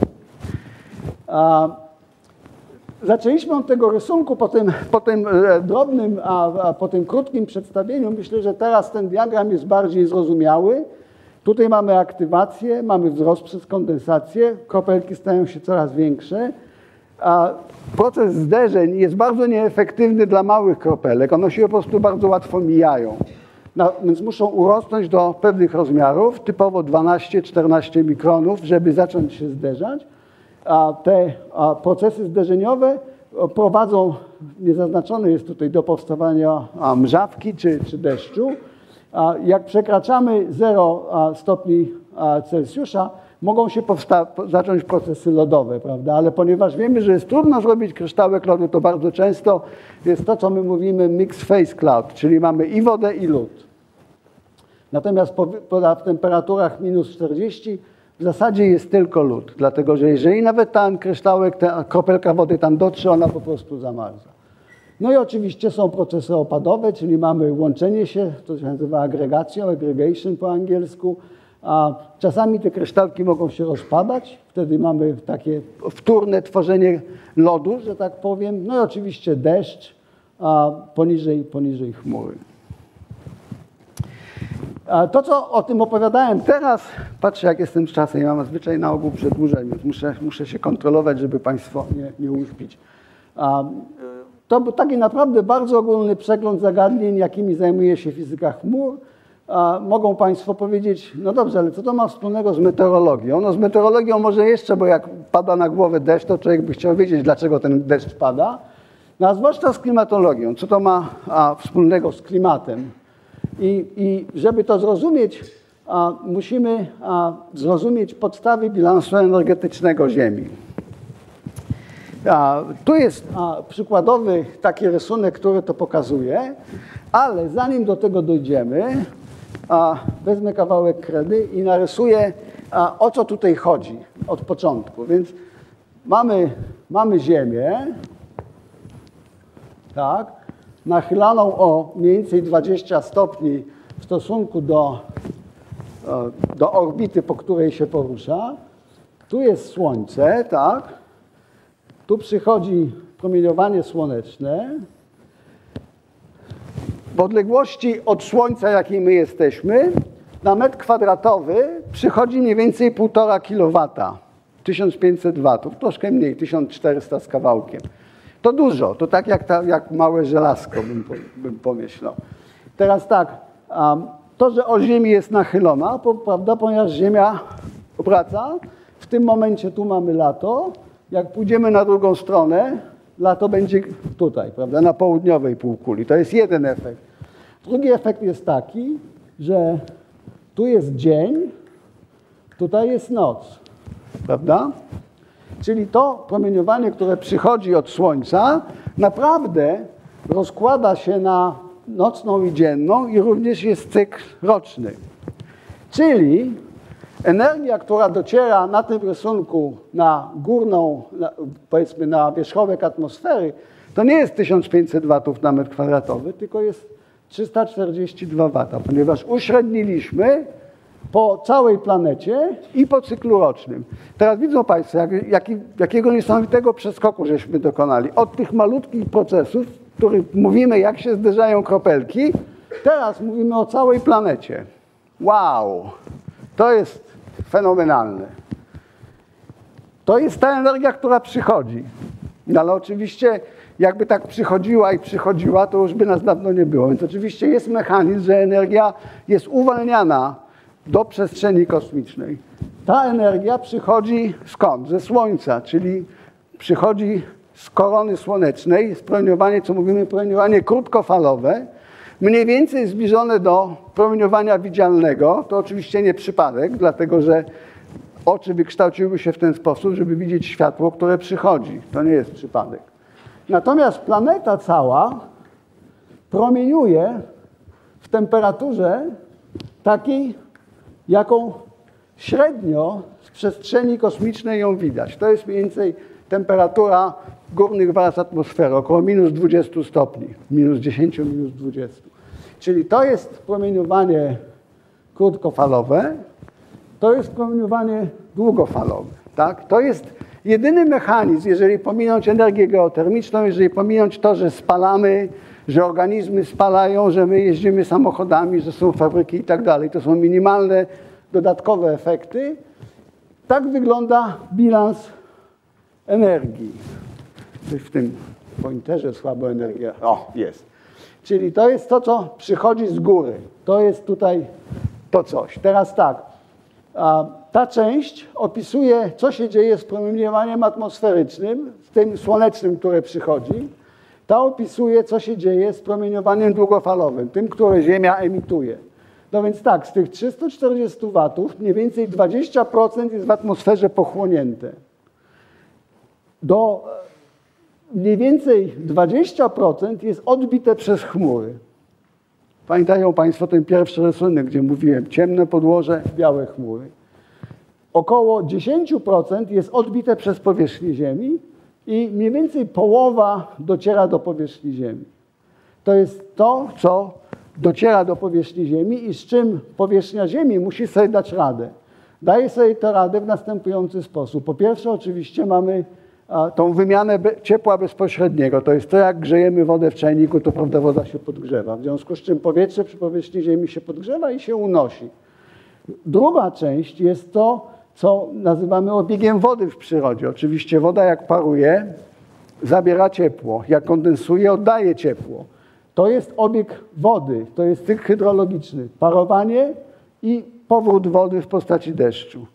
Zaczęliśmy od tego rysunku po tym drobnym, po tym krótkim przedstawieniu. Myślę, że teraz ten diagram jest bardziej zrozumiały. Tutaj mamy aktywację, mamy wzrost przez kondensację, kropelki stają się coraz większe. proces zderzeń jest bardzo nieefektywny dla małych kropelek. One się po prostu bardzo łatwo mijają. Więc muszą urosnąć do pewnych rozmiarów, typowo 12-14 mikronów, żeby zacząć się zderzać. Te procesy zderzeniowe prowadzą, niezaznaczone jest tutaj, do powstawania mrzawki czy deszczu. Jak przekraczamy 0 stopni Celsjusza, mogą się zacząć procesy lodowe, prawda? Ale ponieważ wiemy, że jest trudno zrobić kryształek lodu, to bardzo często jest to, co my mówimy mixed phase cloud, czyli mamy i wodę, i lód. Natomiast w temperaturach minus 40 w zasadzie jest tylko lód, dlatego że jeżeli nawet ten kryształek, ta kropelka wody tam dotrze, ona po prostu zamarza. No i oczywiście są procesy opadowe, czyli mamy łączenie się, to się nazywa agregacją, aggregation po angielsku. Czasami te kryształki mogą się rozpadać, wtedy mamy takie wtórne tworzenie lodu, że tak powiem. No i oczywiście deszcz poniżej chmury. To, co o tym opowiadałem teraz, patrzę, jak jestem z czasem, ja mam zwyczaj na ogół przedłużeń, więc muszę się kontrolować, żeby Państwo nie uśpić. To był taki naprawdę bardzo ogólny przegląd zagadnień, jakimi zajmuje się fizyka chmur. Mogą Państwo powiedzieć, no dobrze, ale co to ma wspólnego z meteorologią? No z meteorologią może jeszcze, bo jak pada na głowę deszcz, to człowiek by chciał wiedzieć, dlaczego ten deszcz pada. No a zwłaszcza z klimatologią, co to ma wspólnego z klimatem? I żeby to zrozumieć, musimy zrozumieć podstawy bilansu energetycznego Ziemi. Tu jest przykładowy taki rysunek, który to pokazuje, ale zanim do tego dojdziemy, wezmę kawałek kredy i narysuję, o co tutaj chodzi od początku. Więc mamy Ziemię, tak, nachylaną o mniej więcej 20 stopni w stosunku do orbity, po której się porusza. Tu jest Słońce, tak. Tu przychodzi promieniowanie słoneczne. W odległości od Słońca, jakiej my jesteśmy, na metr kwadratowy przychodzi mniej więcej 1,5 kW, 1500 watów, troszkę mniej, 1400 z kawałkiem. To dużo, to tak jak małe żelazko bym pomyślał. Teraz tak, to, że o Ziemi jest nachylona, prawda, ponieważ Ziemia obraca, w tym momencie tu mamy lato, jak pójdziemy na drugą stronę, lato będzie tutaj, prawda, na południowej półkuli. To jest jeden efekt. Drugi efekt jest taki, że tu jest dzień, tutaj jest noc, prawda? Czyli to promieniowanie, które przychodzi od Słońca, naprawdę rozkłada się na nocną i dzienną i również jest cykl roczny. Czyli energia, która dociera na tym rysunku na górną, powiedzmy na wierzchołek atmosfery, to nie jest 1500 watów na metr kwadratowy, tylko jest 342 wata, ponieważ uśredniliśmy po całej planecie i po cyklu rocznym. Teraz widzą Państwo, jakiego niesamowitego przeskoku żeśmy dokonali. Od tych malutkich procesów, w których mówimy, jak się zderzają kropelki, teraz mówimy o całej planecie. Wow! To jest fenomenalne. To jest ta energia, która przychodzi. No ale oczywiście, jakby tak przychodziła, to już by nas dawno nie było. Więc oczywiście jest mechanizm, że energia jest uwalniana do przestrzeni kosmicznej. Ta energia przychodzi skąd? Ze Słońca, czyli przychodzi z korony słonecznej, jest promieniowanie, co mówimy, promieniowanie krótkofalowe, mniej więcej zbliżone do promieniowania widzialnego. To oczywiście nie przypadek, dlatego że oczy wykształciły się w ten sposób, żeby widzieć światło, które przychodzi. To nie jest przypadek. Natomiast planeta cała promieniuje w temperaturze takiej, jaką średnio z przestrzeni kosmicznej ją widać. To jest mniej więcej temperatura górnych warstw atmosfery, około minus 20 stopni, minus 10, minus 20. Czyli to jest promieniowanie krótkofalowe, to jest promieniowanie długofalowe. Tak? To jest jedyny mechanizm, jeżeli pominąć energię geotermiczną, jeżeli pominąć to, że spalamy, że organizmy spalają, że my jeździmy samochodami, że są fabryki i tak dalej. To są minimalne, dodatkowe efekty. Tak wygląda bilans energii. Coś w tym pointerze słabo energia. O, jest. Czyli to jest to, co przychodzi z góry. To jest tutaj to coś. Teraz tak. Ta część opisuje, co się dzieje z promieniowaniem atmosferycznym, z tym słonecznym, które przychodzi. Ta opisuje, co się dzieje z promieniowaniem długofalowym, tym, które Ziemia emituje. No więc tak, z tych 340 watów mniej więcej 20% jest w atmosferze pochłonięte. Do mniej więcej 20% jest odbite przez chmury. Pamiętają Państwo ten pierwszy rysunek, gdzie mówiłem ciemne podłoże, białe chmury. Około 10% jest odbite przez powierzchnię Ziemi i mniej więcej połowa dociera do powierzchni Ziemi. To jest to, co dociera do powierzchni Ziemi i z czym powierzchnia Ziemi musi sobie dać radę. Daje sobie to radę w następujący sposób. Po pierwsze oczywiście mamy tą wymianę ciepła bezpośredniego. To jest to, jak grzejemy wodę w czajniku, to prawda, woda się podgrzewa. W związku z czym powietrze przy powierzchni Ziemi się podgrzewa i się unosi. Druga część jest to, co nazywamy obiegiem wody w przyrodzie. Oczywiście woda jak paruje, zabiera ciepło. Jak kondensuje, oddaje ciepło. To jest obieg wody, to jest cykl hydrologiczny. Parowanie i powrót wody w postaci deszczu.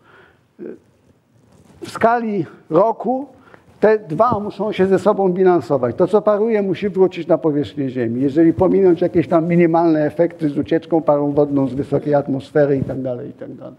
W skali roku te dwa muszą się ze sobą bilansować. To, co paruje, musi wrócić na powierzchnię Ziemi. Jeżeli pominąć jakieś tam minimalne efekty z ucieczką parą wodną z wysokiej atmosfery itd., itd.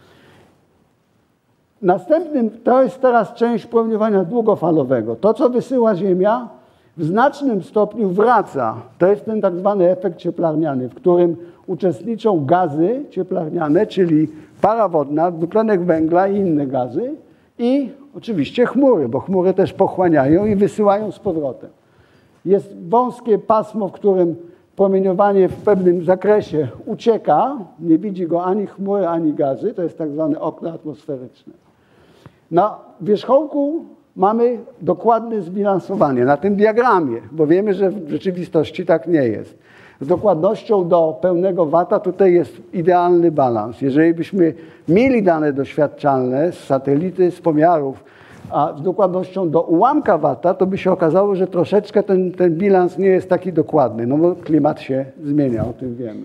Następnym, to jest teraz część promieniowania długofalowego. To, co wysyła Ziemia, w znacznym stopniu wraca. To jest ten tak zwany efekt cieplarniany, w którym uczestniczą gazy cieplarniane, czyli para wodna, dwutlenek węgla i inne gazy i oczywiście chmury, bo chmury też pochłaniają i wysyłają z powrotem. Jest wąskie pasmo, w którym promieniowanie w pewnym zakresie ucieka, nie widzi go ani chmury, ani gazy, to jest tak zwane okno atmosferyczne. Na wierzchołku mamy dokładne zbilansowanie na tym diagramie, bo wiemy, że w rzeczywistości tak nie jest. Z dokładnością do pełnego wata tutaj jest idealny balans. Jeżeli byśmy mieli dane doświadczalne z satelity, z pomiarów, a z dokładnością do ułamka wata, to by się okazało, że troszeczkę ten bilans nie jest taki dokładny, no bo klimat się zmienia, o tym wiemy.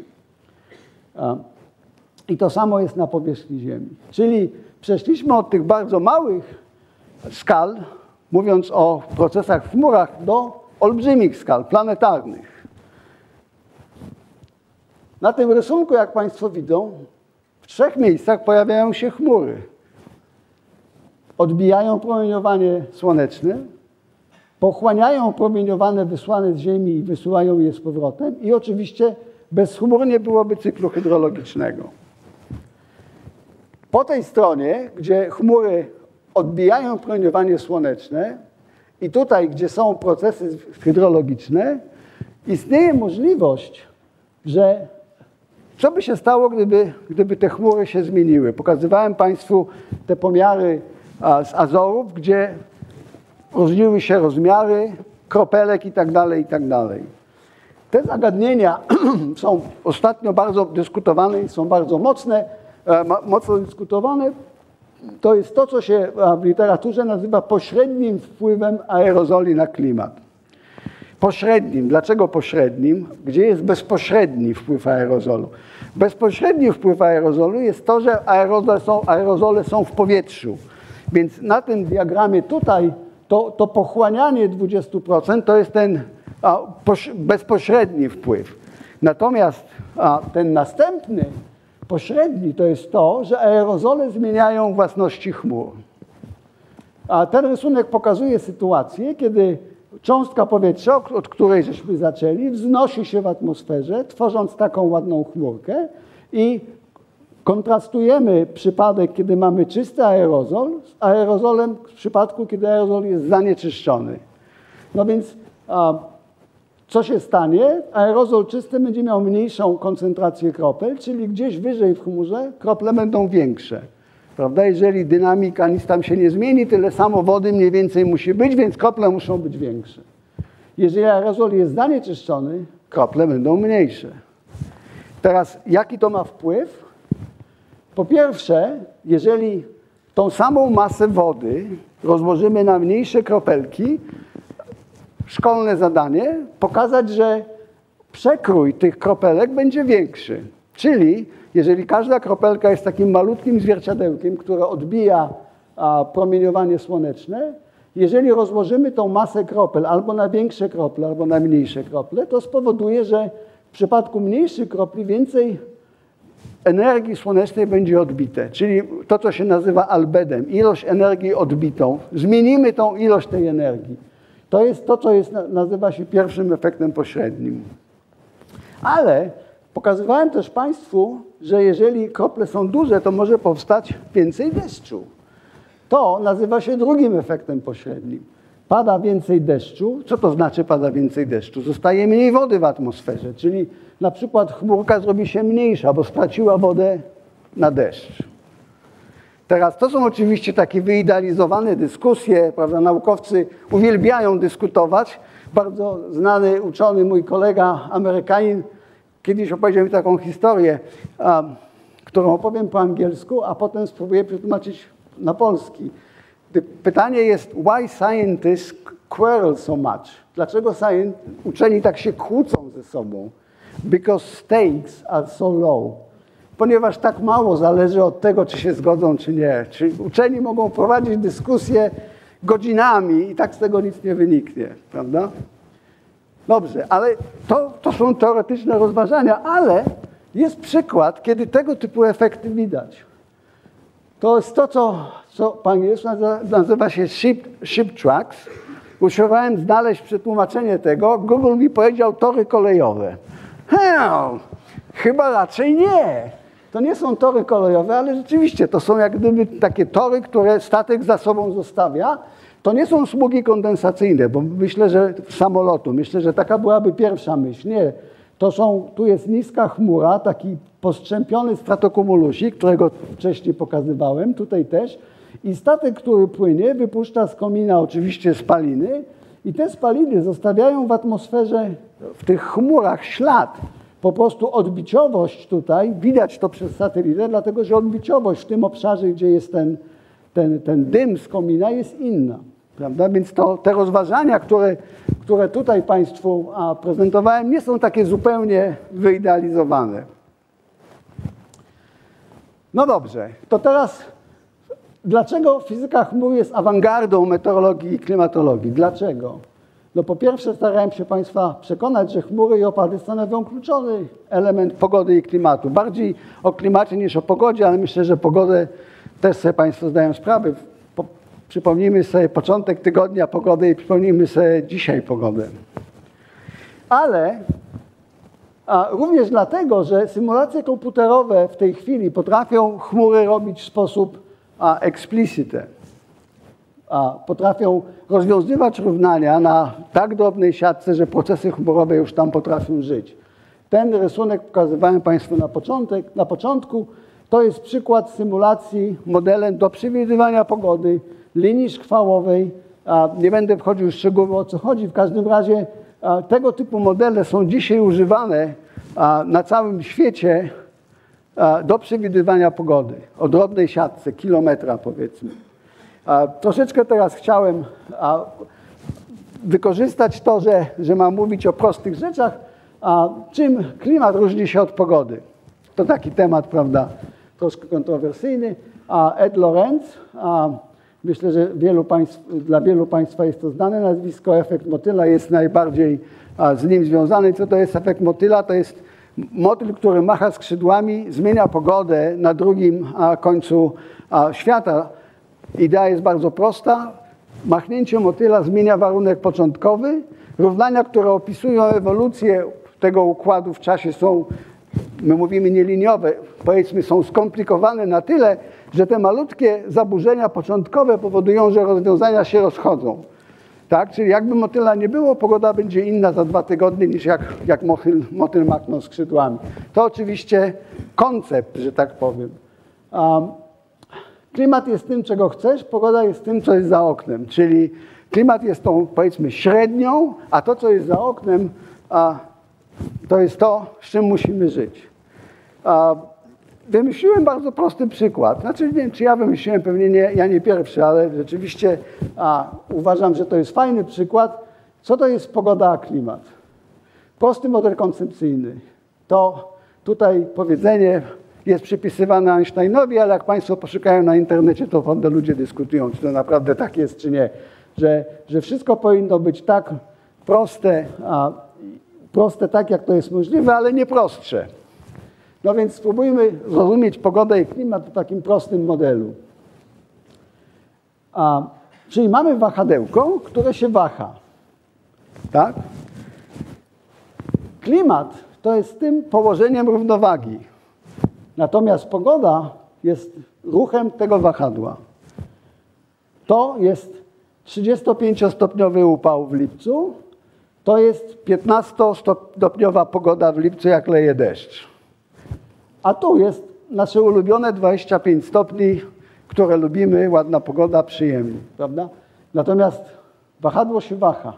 I to samo jest na powierzchni Ziemi. Czyli przeszliśmy od tych bardzo małych skal, mówiąc o procesach w chmurach, do olbrzymich skal, planetarnych. Na tym rysunku, jak Państwo widzą, w 3 miejscach pojawiają się chmury. Odbijają promieniowanie słoneczne, pochłaniają promieniowane wysłane z Ziemi i wysyłają je z powrotem i oczywiście bez chmur nie byłoby cyklu hydrologicznego. Po tej stronie, gdzie chmury odbijają promieniowanie słoneczne i tutaj, gdzie są procesy hydrologiczne, istnieje możliwość, że co by się stało, gdyby te chmury się zmieniły. Pokazywałem Państwu te pomiary z Azorów, gdzie różniły się rozmiary kropelek i tak dalej, i tak dalej. Te zagadnienia są ostatnio bardzo dyskutowane i są bardzo mocno dyskutowane. To jest to, co się w literaturze nazywa pośrednim wpływem aerozoli na klimat. Pośrednim. Dlaczego pośrednim? Gdzie jest bezpośredni wpływ aerozolu? Bezpośredni wpływ aerozolu jest to, że aerozole są w powietrzu. Więc na tym diagramie tutaj to pochłanianie 20% to jest ten bezpośredni wpływ. Natomiast ten następny, pośredni, to jest to, że aerozole zmieniają własności chmur. A ten rysunek pokazuje sytuację, kiedy cząstka powietrza, od której żeśmy zaczęli, wznosi się w atmosferze, tworząc taką ładną chmurkę i kontrastujemy przypadek, kiedy mamy czysty aerozol z aerozolem w przypadku, kiedy aerozol jest zanieczyszczony. No więc co się stanie? Aerozol czysty będzie miał mniejszą koncentrację kropel, czyli gdzieś wyżej w chmurze krople będą większe. Prawda? Jeżeli dynamika nic tam się nie zmieni, tyle samo wody mniej więcej musi być, więc krople muszą być większe. Jeżeli aerozol jest zanieczyszczony, krople będą mniejsze. Teraz jaki to ma wpływ? Po pierwsze, jeżeli tą samą masę wody rozłożymy na mniejsze kropelki, szkolne zadanie pokazać, że przekrój tych kropelek będzie większy. Czyli jeżeli każda kropelka jest takim malutkim zwierciadełkiem, które odbija promieniowanie słoneczne, jeżeli rozłożymy tą masę kropel albo na większe krople, albo na mniejsze krople, to spowoduje, że w przypadku mniejszych kropli więcej energii słonecznej będzie odbite. Czyli to, co się nazywa albedem, ilość energii odbitą. Zmienimy tą ilość tej energii. To jest to, co nazywa się pierwszym efektem pośrednim. Ale pokazywałem też Państwu, że jeżeli krople są duże, to może powstać więcej deszczu. To nazywa się drugim efektem pośrednim. Pada więcej deszczu. Co to znaczy pada więcej deszczu? Zostaje mniej wody w atmosferze, czyli na przykład chmurka zrobi się mniejsza, bo straciła wodę na deszcz. Teraz to są oczywiście takie wyidealizowane dyskusje, prawda? Naukowcy uwielbiają dyskutować. Bardzo znany uczony, mój kolega Amerykanin, kiedyś opowiedział mi taką historię, którą opowiem po angielsku, a potem spróbuję przetłumaczyć na polski. Pytanie jest, why scientists quarrel so much? Dlaczego uczeni tak się kłócą ze sobą? Because stakes are so low. Ponieważ tak mało zależy od tego, czy się zgodzą, czy nie. Czyli uczeni mogą prowadzić dyskusje godzinami i tak z tego nic nie wyniknie, prawda? Dobrze, ale to są teoretyczne rozważania, ale jest przykład, kiedy tego typu efekty widać. To jest to, co po angielsku nazywa się ship tracks. Usiłowałem znaleźć przetłumaczenie tego. Google mi powiedział tory kolejowe. Chyba raczej nie. To nie są tory kolejowe, ale rzeczywiście to są jak gdyby takie tory, które statek za sobą zostawia. To nie są smugi kondensacyjne, bo myślę, że samolotu. Myślę, że taka byłaby pierwsza myśl. Nie. Tu jest niska chmura, taki postrzępiony stratokumulusik, którego wcześniej pokazywałem, tutaj też. I statek, który płynie, wypuszcza z komina oczywiście spaliny i te spaliny zostawiają w atmosferze, w tych chmurach ślad. Po prostu odbiciowość tutaj, widać to przez satelitę, dlatego że odbiciowość w tym obszarze, gdzie jest ten dym z komina, jest inna. Prawda? Więc te rozważania, które tutaj Państwu prezentowałem, nie są takie zupełnie wyidealizowane. No dobrze, to teraz dlaczego fizyka chmur jest awangardą meteorologii i klimatologii? Dlaczego? No po pierwsze starałem się Państwa przekonać, że chmury i opady stanowią kluczowy element pogody i klimatu. Bardziej o klimacie niż o pogodzie, ale myślę, że pogodę też sobie Państwo zdają sprawę. Przypomnijmy sobie początek tygodnia pogody i przypomnijmy sobie dzisiaj pogodę. Ale również dlatego, że symulacje komputerowe w tej chwili potrafią chmury robić w sposób explicite. Potrafią rozwiązywać równania na tak drobnej siatce, że procesy chmurowe już tam potrafią żyć. Ten rysunek pokazywałem Państwu na początku. To jest przykład symulacji modelem do przewidywania pogody, linii szkwałowej. Nie będę wchodził w szczegóły, o co chodzi. W każdym razie tego typu modele są dzisiaj używane na całym świecie do przewidywania pogody. O drobnej siatce, kilometra powiedzmy. Troszeczkę teraz chciałem wykorzystać to, że mam mówić o prostych rzeczach. Czym klimat różni się od pogody? To taki temat, prawda, troszkę kontrowersyjny. Ed Lorenz, myślę, że dla wielu Państwa jest to znane nazwisko. Efekt motyla jest najbardziej z nim związany. Co to jest efekt motyla? To jest motyl, który macha skrzydłami, zmienia pogodę na drugim końcu świata. Idea jest bardzo prosta. Machnięcie motyla zmienia warunek początkowy. Równania, które opisują ewolucję tego układu w czasie są, my mówimy nieliniowe, powiedzmy są skomplikowane na tyle, że te malutkie zaburzenia początkowe powodują, że rozwiązania się rozchodzą. Tak? Czyli jakby motyla nie było, pogoda będzie inna za 2 tygodnie niż jak motyl machnął skrzydłami. To oczywiście koncept, że tak powiem. Klimat jest tym, czego chcesz, pogoda jest tym, co jest za oknem. Czyli klimat jest tą, powiedzmy, średnią, a to, co jest za oknem, to jest to, z czym musimy żyć. Wymyśliłem bardzo prosty przykład. Znaczy, nie wiem, czy ja wymyśliłem, pewnie nie, ja nie pierwszy, ale rzeczywiście uważam, że to jest fajny przykład. Co to jest pogoda a klimat? Prosty model koncepcyjny. To tutaj powiedzenie jest przypisywane Einsteinowi, ale jak Państwo poszukają na internecie, to wtedy ludzie dyskutują, czy to naprawdę tak jest, czy nie. Że wszystko powinno być tak proste tak, jak to jest możliwe, ale nie prostsze. No więc spróbujmy zrozumieć pogodę i klimat w takim prostym modelu. Czyli mamy wahadełko, które się waha. Tak? Klimat to jest tym położeniem równowagi. Natomiast pogoda jest ruchem tego wahadła. To jest 35-stopniowy upał w lipcu. To jest 15-stopniowa pogoda w lipcu, jak leje deszcz. A tu jest nasze ulubione 25 stopni, które lubimy, ładna pogoda, przyjemnie, prawda? Natomiast wahadło się waha.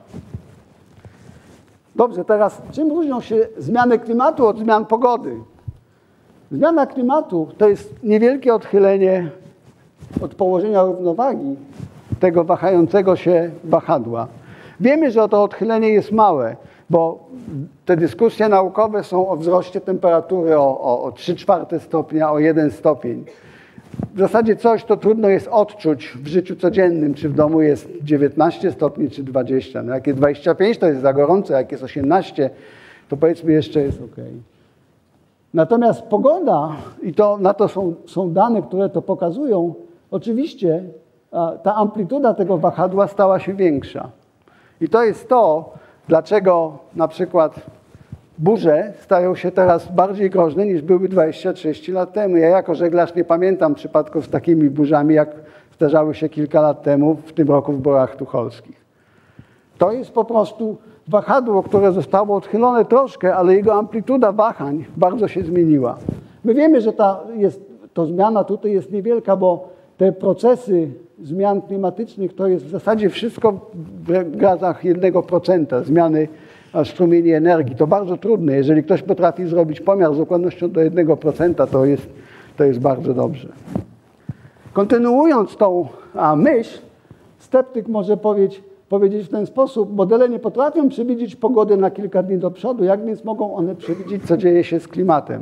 Dobrze, teraz czym różnią się zmiany klimatu od zmian pogody? Zmiana klimatu to jest niewielkie odchylenie od położenia równowagi tego wahającego się wahadła. Wiemy, że to odchylenie jest małe, bo te dyskusje naukowe są o wzroście temperatury o 3/4 stopnia, o 1 stopień. W zasadzie coś, to trudno jest odczuć w życiu codziennym, czy w domu jest 19 stopni, czy 20. No jak jest 25, to jest za gorąco, jak jest 18, to powiedzmy jeszcze jest ok. Natomiast pogoda, i na to są dane, które to pokazują, oczywiście ta amplituda tego wahadła stała się większa. I to jest to, dlaczego na przykład burze stają się teraz bardziej groźne niż były 20-30 lat temu. Ja jako żeglarz nie pamiętam przypadków z takimi burzami, jak zdarzały się kilka lat temu, w tym roku w Borach Tucholskich. To jest po prostu wahadło, które zostało odchylone troszkę, ale jego amplituda wahań bardzo się zmieniła. My wiemy, że ta zmiana tutaj jest niewielka, bo te procesy zmian klimatycznych to jest w zasadzie wszystko w granicach 1% zmiany strumieni energii. To bardzo trudne. Jeżeli ktoś potrafi zrobić pomiar z dokładnością do 1%, to jest bardzo dobrze. Kontynuując tą myśl, sceptyk może powiedzieć w ten sposób: modele nie potrafią przewidzieć pogody na kilka dni do przodu, jak więc mogą one przewidzieć, co dzieje się z klimatem?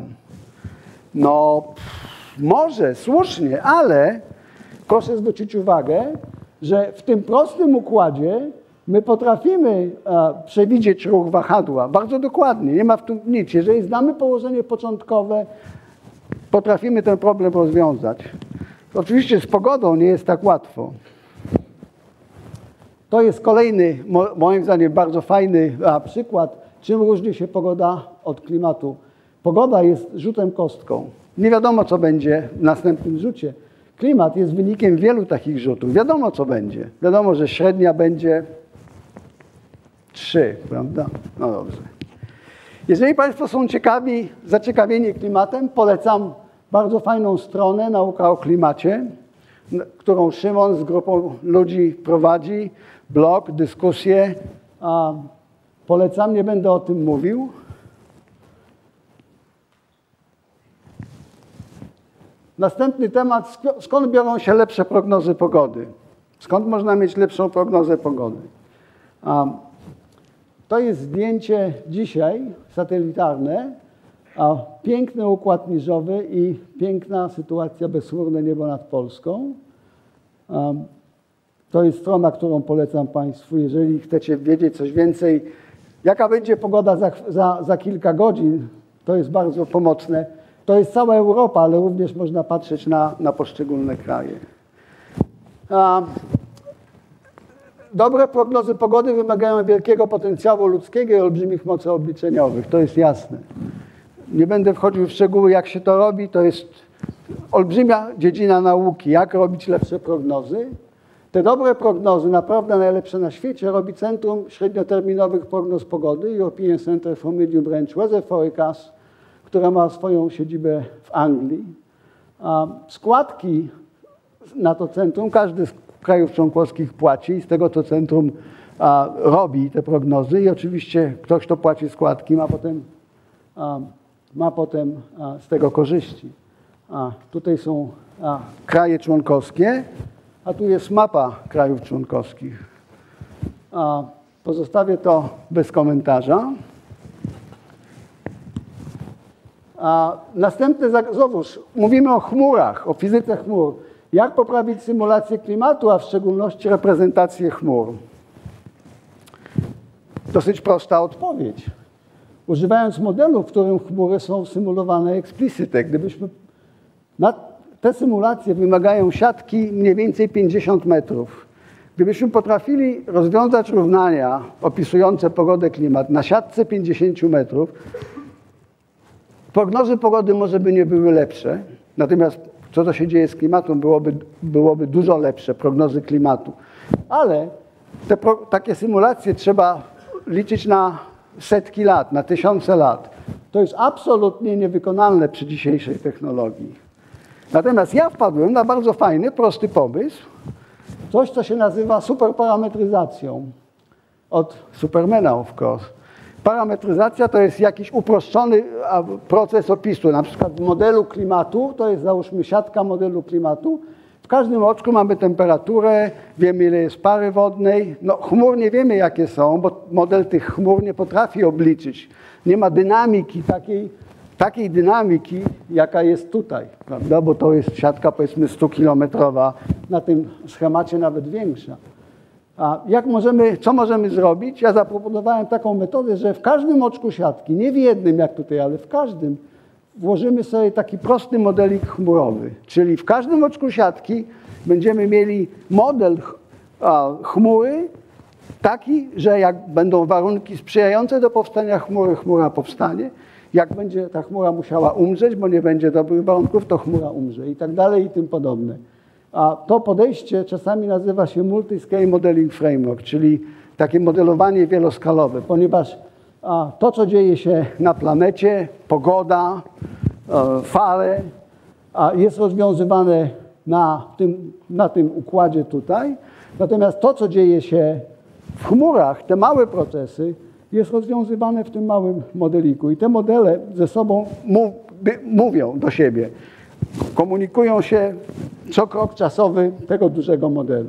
No, może, słusznie, ale proszę zwrócić uwagę, że w tym prostym układzie my potrafimy przewidzieć ruch wahadła bardzo dokładnie, nie ma w tym nic. Jeżeli znamy położenie początkowe, potrafimy ten problem rozwiązać. Oczywiście z pogodą nie jest tak łatwo. To jest kolejny, moim zdaniem, bardzo fajny przykład, czym różni się pogoda od klimatu. Pogoda jest rzutem kostką. Nie wiadomo, co będzie w następnym rzucie. Klimat jest wynikiem wielu takich rzutów. Wiadomo, co będzie. Wiadomo, że średnia będzie 3, prawda? No dobrze. Jeżeli Państwo są zaciekawieni klimatem, polecam bardzo fajną stronę Nauka o klimacie, którą Szymon z grupą ludzi prowadzi, blog, dyskusje. Polecam, nie będę o tym mówił. Następny temat, skąd biorą się lepsze prognozy pogody? Skąd można mieć lepszą prognozę pogody? To jest zdjęcie dzisiaj satelitarne, piękny układ niżowy i piękna sytuacja, bezchmurne niebo nad Polską. To jest strona, którą polecam Państwu, jeżeli chcecie wiedzieć coś więcej. Jaka będzie pogoda za kilka godzin, to jest bardzo pomocne. To jest cała Europa, ale również można patrzeć na poszczególne kraje. Dobre prognozy pogody wymagają wielkiego potencjału ludzkiego i olbrzymich mocy obliczeniowych, to jest jasne. Nie będę wchodził w szczegóły, jak się to robi, to jest olbrzymia dziedzina nauki, jak robić lepsze prognozy. Te dobre prognozy, naprawdę najlepsze na świecie, robi Centrum Średnioterminowych Prognoz Pogody, European Center for Medium Range Weather Forecast, która ma swoją siedzibę w Anglii. Składki na to centrum każdy z krajów członkowskich płaci i z tego to centrum robi te prognozy i oczywiście ktoś, kto płaci składki, ma potem z tego korzyści. Tutaj są kraje członkowskie, a tu jest mapa krajów członkowskich. Pozostawię to bez komentarza. A następny, znowuż mówimy o chmurach, o fizyce chmur. Jak poprawić symulację klimatu, a w szczególności reprezentację chmur? Dosyć prosta odpowiedź. Używając modelu, w którym chmury są symulowane explicite. Te symulacje wymagają siatki mniej więcej 50 metrów. Gdybyśmy potrafili rozwiązać równania opisujące pogodę, klimat na siatce 50 metrów, prognozy pogody może by nie były lepsze, natomiast co się dzieje z klimatem, byłoby dużo lepsze, prognozy klimatu. Ale takie symulacje trzeba liczyć na setki lat, na tysiące lat. To jest absolutnie niewykonalne przy dzisiejszej technologii. Natomiast ja wpadłem na bardzo fajny, prosty pomysł. Coś, co się nazywa superparametryzacją. Od Supermana, of course. Parametryzacja to jest jakiś uproszczony proces opisu. Na przykład w modelu klimatu, to jest załóżmy siatka modelu klimatu. W każdym oczku mamy temperaturę, wiemy ile jest pary wodnej. No, chmur nie wiemy jakie są, bo model tych chmur nie potrafi obliczyć. Nie ma dynamiki, takiej dynamiki, jaka jest tutaj, prawda? Bo to jest siatka powiedzmy 100-kilometrowa, na tym schemacie nawet większa. A co możemy zrobić? Ja zaproponowałem taką metodę, że w każdym oczku siatki, nie w jednym jak tutaj, ale w każdym, włożymy sobie taki prosty modelik chmurowy. Czyli w każdym oczku siatki będziemy mieli model chmury taki, że jak będą warunki sprzyjające do powstania chmury, chmura powstanie. Jak będzie ta chmura musiała umrzeć, bo nie będzie dobrych warunków, to chmura umrze i tak dalej i tym podobne. A to podejście czasami nazywa się Multi-Scale Modeling Framework, czyli takie modelowanie wieloskalowe, ponieważ to, co dzieje się na planecie, pogoda, fale, jest rozwiązywane na tym układzie tutaj. Natomiast to, co dzieje się w chmurach, te małe procesy, jest rozwiązywane w tym małym modeliku. I te modele ze sobą mówią do siebie. Komunikują się co krok czasowy tego dużego modelu.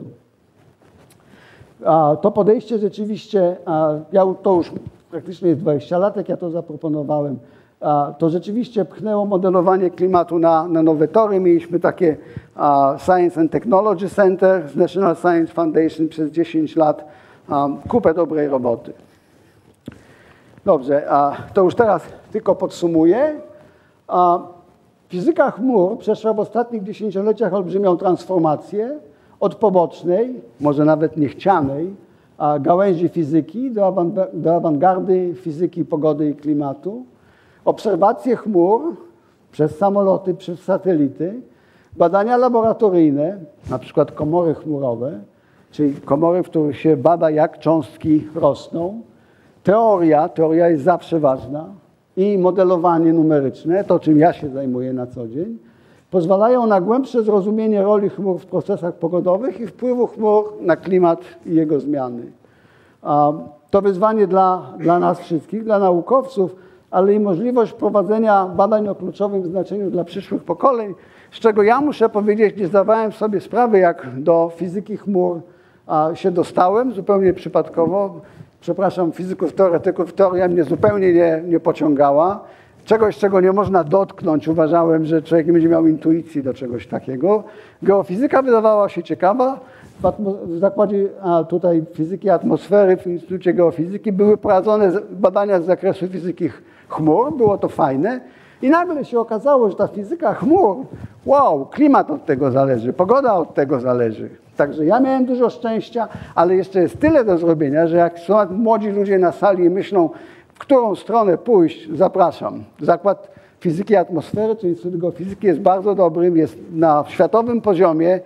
To podejście rzeczywiście, to już praktycznie jest 20 lat, jak ja to zaproponowałem, to rzeczywiście pchnęło modelowanie klimatu na nowe tory. Mieliśmy takie Science and Technology Center z National Science Foundation przez 10 lat. Kupę dobrej roboty. Dobrze, to już teraz tylko podsumuję. Fizyka chmur przeszła w ostatnich dziesięcioleciach olbrzymią transformację od pobocznej, może nawet niechcianej, gałęzi fizyki do awangardy fizyki pogody i klimatu. Obserwacje chmur przez samoloty, przez satelity, badania laboratoryjne, na przykład komory chmurowe, czyli komory, w których się bada, jak cząstki rosną. Teoria jest zawsze ważna i modelowanie numeryczne, to czym ja się zajmuję na co dzień, pozwalają na głębsze zrozumienie roli chmur w procesach pogodowych i wpływu chmur na klimat i jego zmiany. To wyzwanie dla nas wszystkich, dla naukowców, ale i możliwość prowadzenia badań o kluczowym znaczeniu dla przyszłych pokoleń, z czego ja muszę powiedzieć, nie zdawałem sobie sprawy, jak do fizyki chmur się dostałem, zupełnie przypadkowo. Przepraszam, fizyków, teoretyków, teoria mnie zupełnie nie pociągała. Czegoś, czego nie można dotknąć, uważałem, że człowiek nie będzie miał intuicji do czegoś takiego. Geofizyka wydawała się ciekawa. W zakładzie tutaj fizyki atmosfery, w Instytucie Geofizyki były prowadzone badania z zakresu fizyki chmur. Było to fajne. I nagle się okazało, że ta fizyka chmur, klimat od tego zależy, pogoda od tego zależy. Także ja miałem dużo szczęścia, ale jeszcze jest tyle do zrobienia, że jak są młodzi ludzie na sali i myślą, w którą stronę pójść, zapraszam. Zakład Fizyki Atmosfery, czyli Instytut Geofizyki jest bardzo dobrym, jest na światowym poziomie.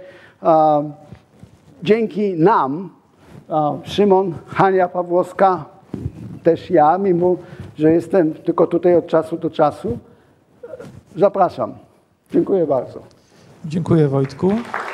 Dzięki nam, Szymon, Hania Pawłowska, też ja, mimo że jestem tylko tutaj od czasu do czasu, zapraszam. Dziękuję bardzo. Dziękuję, Wojtku.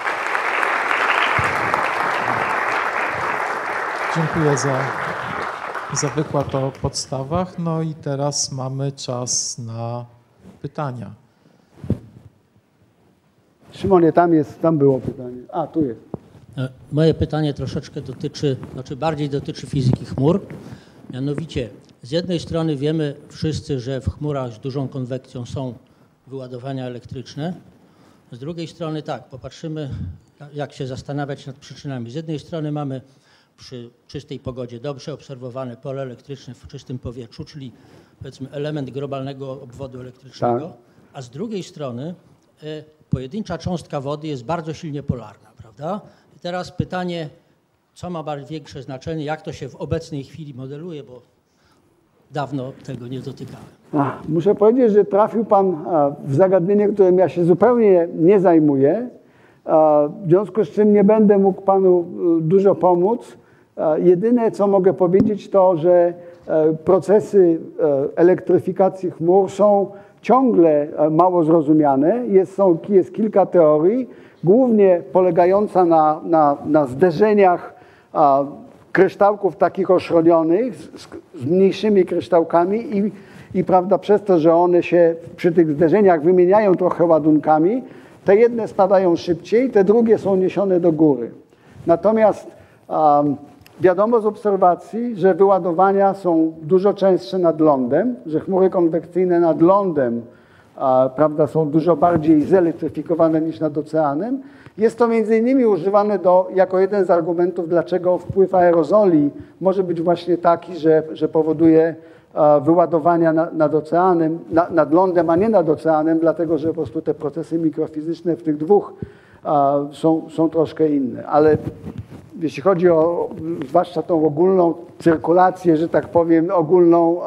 Dziękuję za wykład o podstawach. No i teraz mamy czas na pytania. Szymonie, tam było pytanie. Tu jest. Moje pytanie troszeczkę bardziej dotyczy fizyki chmur. Mianowicie, z jednej strony wiemy wszyscy, że w chmurach z dużą konwekcją są wyładowania elektryczne. Z drugiej strony tak, popatrzymy, jak się zastanawiać nad przyczynami. Z jednej strony mamy przy czystej pogodzie dobrze obserwowane pole elektryczne w czystym powietrzu, czyli powiedzmy element globalnego obwodu elektrycznego, tak. A z drugiej strony pojedyncza cząstka wody jest bardzo silnie polarna, prawda? I teraz pytanie, co ma większe znaczenie, jak to się w obecnej chwili modeluje, bo dawno tego nie dotykałem. Muszę powiedzieć, że trafił Pan w zagadnienie, którym ja się zupełnie nie zajmuję, w związku z czym nie będę mógł Panu dużo pomóc. Jedyne, co mogę powiedzieć, to, że procesy elektryfikacji chmur są ciągle mało zrozumiane. Jest kilka teorii, głównie polegająca na zderzeniach kryształków takich oszrodzonych z mniejszymi kryształkami i prawda, przez to, że one się przy tych zderzeniach wymieniają trochę ładunkami, te jedne spadają szybciej, te drugie są niesione do góry. Natomiast wiadomo z obserwacji, że wyładowania są dużo częstsze nad lądem, że chmury konwekcyjne nad lądem prawda, są dużo bardziej zelektryfikowane niż nad oceanem. Jest to między innymi używane jako jeden z argumentów, dlaczego wpływ aerozoli może być właśnie taki, że powoduje wyładowania nad oceanem, nad lądem, a nie nad oceanem, dlatego że po prostu te procesy mikrofizyczne w tych dwóch są troszkę inne. Ale jeśli chodzi o zwłaszcza tą ogólną cyrkulację, że tak powiem, ogólną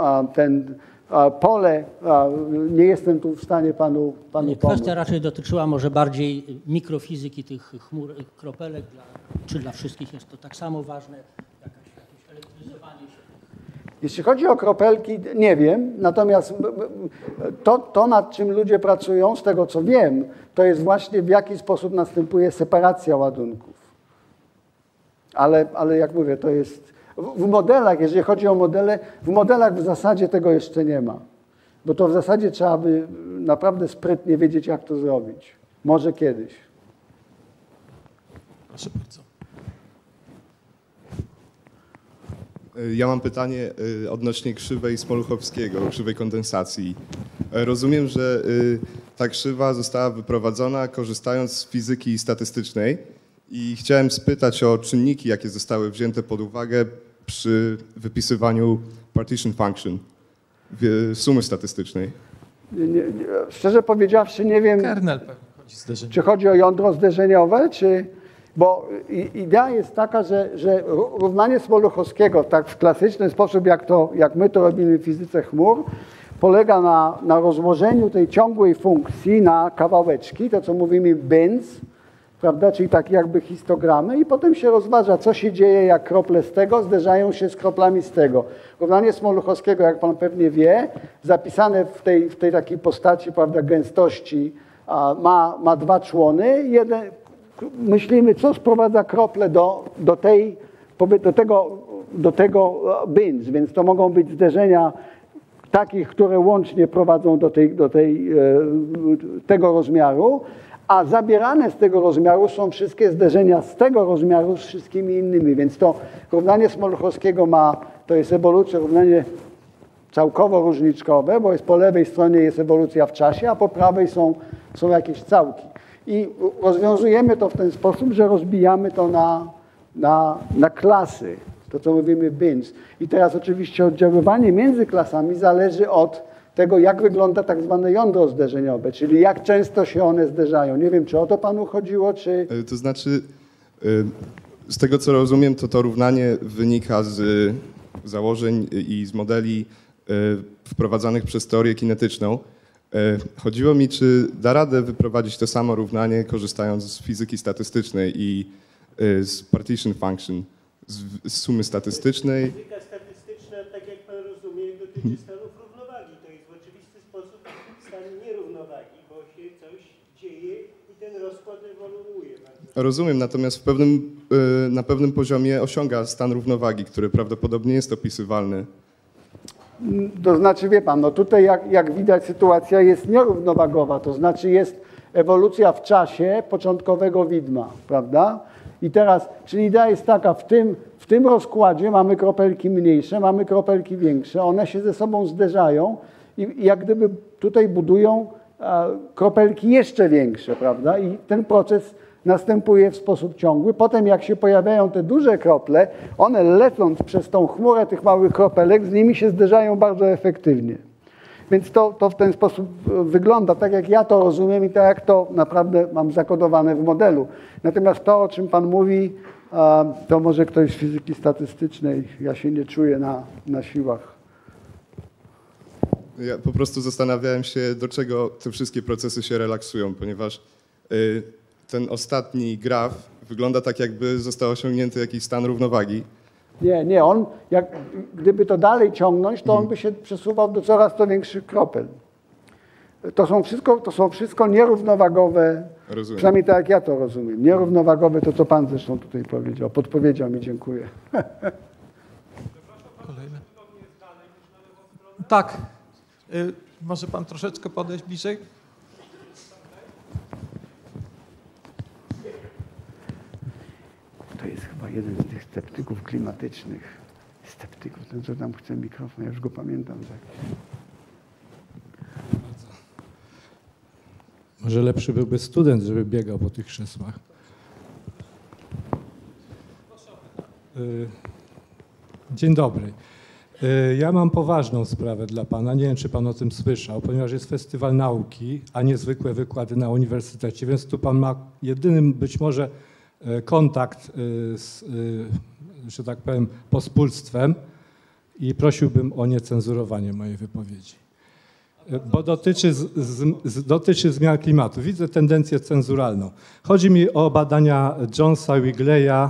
pole, nie jestem tu w stanie panu pomóc. Kwestia raczej dotyczyła może bardziej mikrofizyki tych chmur, kropelek, czy dla wszystkich jest to tak samo ważne, jakieś elektryzowanie się. Jeśli chodzi o kropelki, nie wiem, natomiast to, nad czym ludzie pracują, z tego co wiem, to jest właśnie w jaki sposób następuje separacja ładunków. Ale jak mówię, to jest w modelach, jeżeli chodzi o modele, w modelach w zasadzie tego jeszcze nie ma. Bo to w zasadzie trzeba by naprawdę sprytnie wiedzieć, jak to zrobić. Może kiedyś. Proszę bardzo. Ja mam pytanie odnośnie krzywej Smoluchowskiego, krzywej kondensacji. Rozumiem, że ta krzywa została wyprowadzona korzystając z fizyki statystycznej i chciałem spytać o czynniki, jakie zostały wzięte pod uwagę przy wypisywaniu partition function, sumy statystycznej. Szczerze powiedziawszy, nie wiem, Kernel czy chodzi o jądro zderzeniowe, bo idea jest taka, że równanie Smoluchowskiego, tak w klasyczny sposób, jak my to robimy w fizyce chmur, polega na rozłożeniu tej ciągłej funkcji na kawałeczki, to co mówimy bins, prawda, czyli takie jakby histogramy i potem się rozważa, co się dzieje, jak krople z tego zderzają się z kroplami z tego. Równanie Smoluchowskiego, jak pan pewnie wie, zapisane w tej takiej postaci, prawda, gęstości, ma dwa człony. Myślimy, co sprowadza krople do tego bins, więc to mogą być zderzenia takich, które łącznie prowadzą do tego rozmiaru, a zabierane z tego rozmiaru są wszystkie zderzenia z tego rozmiaru z wszystkimi innymi. Więc to równanie Smoluchowskiego to jest ewolucja, równanie całkowo różniczkowe, bo po lewej stronie jest ewolucja w czasie, a po prawej są jakieś całki. I rozwiązujemy to w ten sposób, że rozbijamy to na klasy, to co mówimy bins. I teraz oczywiście oddziaływanie między klasami zależy od tego, jak wygląda tak zwane jądro zderzeniowe, czyli jak często się one zderzają. Nie wiem, czy o to panu chodziło, czy... To znaczy, z tego co rozumiem, to równanie wynika z założeń i z modeli wprowadzanych przez teorię kinetyczną. Chodziło mi, czy da radę wyprowadzić to samo równanie, korzystając z fizyki statystycznej i z partition function, z sumy statystycznej. Fizyka statystyczna, tak jak pan rozumie, dotyczy stanów równowagi. To jest w oczywisty sposób stan nierównowagi, bo się coś dzieje i ten rozkład ewoluuje. Rozumiem, natomiast na pewnym poziomie osiąga stan równowagi, który prawdopodobnie jest opisywalny. To znaczy, wie pan, no tutaj jak widać sytuacja jest nierównowagowa, to znaczy jest ewolucja w czasie początkowego widma, prawda? I teraz, czyli idea jest taka, w tym rozkładzie mamy kropelki mniejsze, mamy kropelki większe, one się ze sobą zderzają i jak gdyby tutaj budują kropelki jeszcze większe, prawda? I ten proces następuje w sposób ciągły. Potem jak się pojawiają te duże krople, one lecąc przez tą chmurę tych małych kropelek, z nimi się zderzają bardzo efektywnie. Więc to w ten sposób wygląda, tak jak ja to rozumiem i tak jak to naprawdę mam zakodowane w modelu. Natomiast to, o czym Pan mówi, to może ktoś z fizyki statystycznej, ja się nie czuję na siłach. Ja po prostu zastanawiałem się, do czego te wszystkie procesy się relaksują, ponieważ ten ostatni graf wygląda tak, jakby został osiągnięty jakiś stan równowagi. Nie, gdyby to dalej ciągnąć, to on by się przesuwał do coraz to większych kropel. To są wszystko nierównowagowe, Rozumiem. Przynajmniej tak jak ja to rozumiem. Nierównowagowe to, co Pan zresztą tutaj powiedział, podpowiedział mi, dziękuję. Kolejne. Tak. Może Pan troszeczkę podejść bliżej? To jest chyba jeden z tych sceptyków klimatycznych. Sceptyków, ten co tam chce mikrofon, ja już go pamiętam. Może lepszy byłby student, żeby biegał po tych krzesłach. Dzień dobry. Ja mam poważną sprawę dla Pana. Nie wiem, czy Pan o tym słyszał, ponieważ jest Festiwal Nauki, a nie zwykłe wykłady na uniwersytecie, więc tu Pan ma jedynym być może kontakt z, że tak powiem, pospólstwem i prosiłbym o niecenzurowanie mojej wypowiedzi. Bo dotyczy zmian klimatu. Widzę tendencję cenzuralną. Chodzi mi o badania Jonesa Wigleya,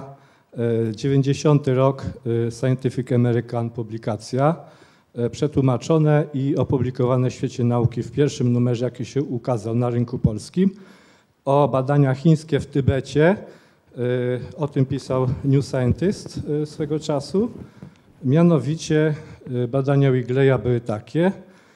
90 rok, Scientific American publikacja, przetłumaczone i opublikowane w Świecie Nauki w pierwszym numerze, jaki się ukazał na rynku polskim, o badania chińskie w Tybecie. O tym pisał New Scientist swego czasu. Mianowicie badania Wigleya były takie,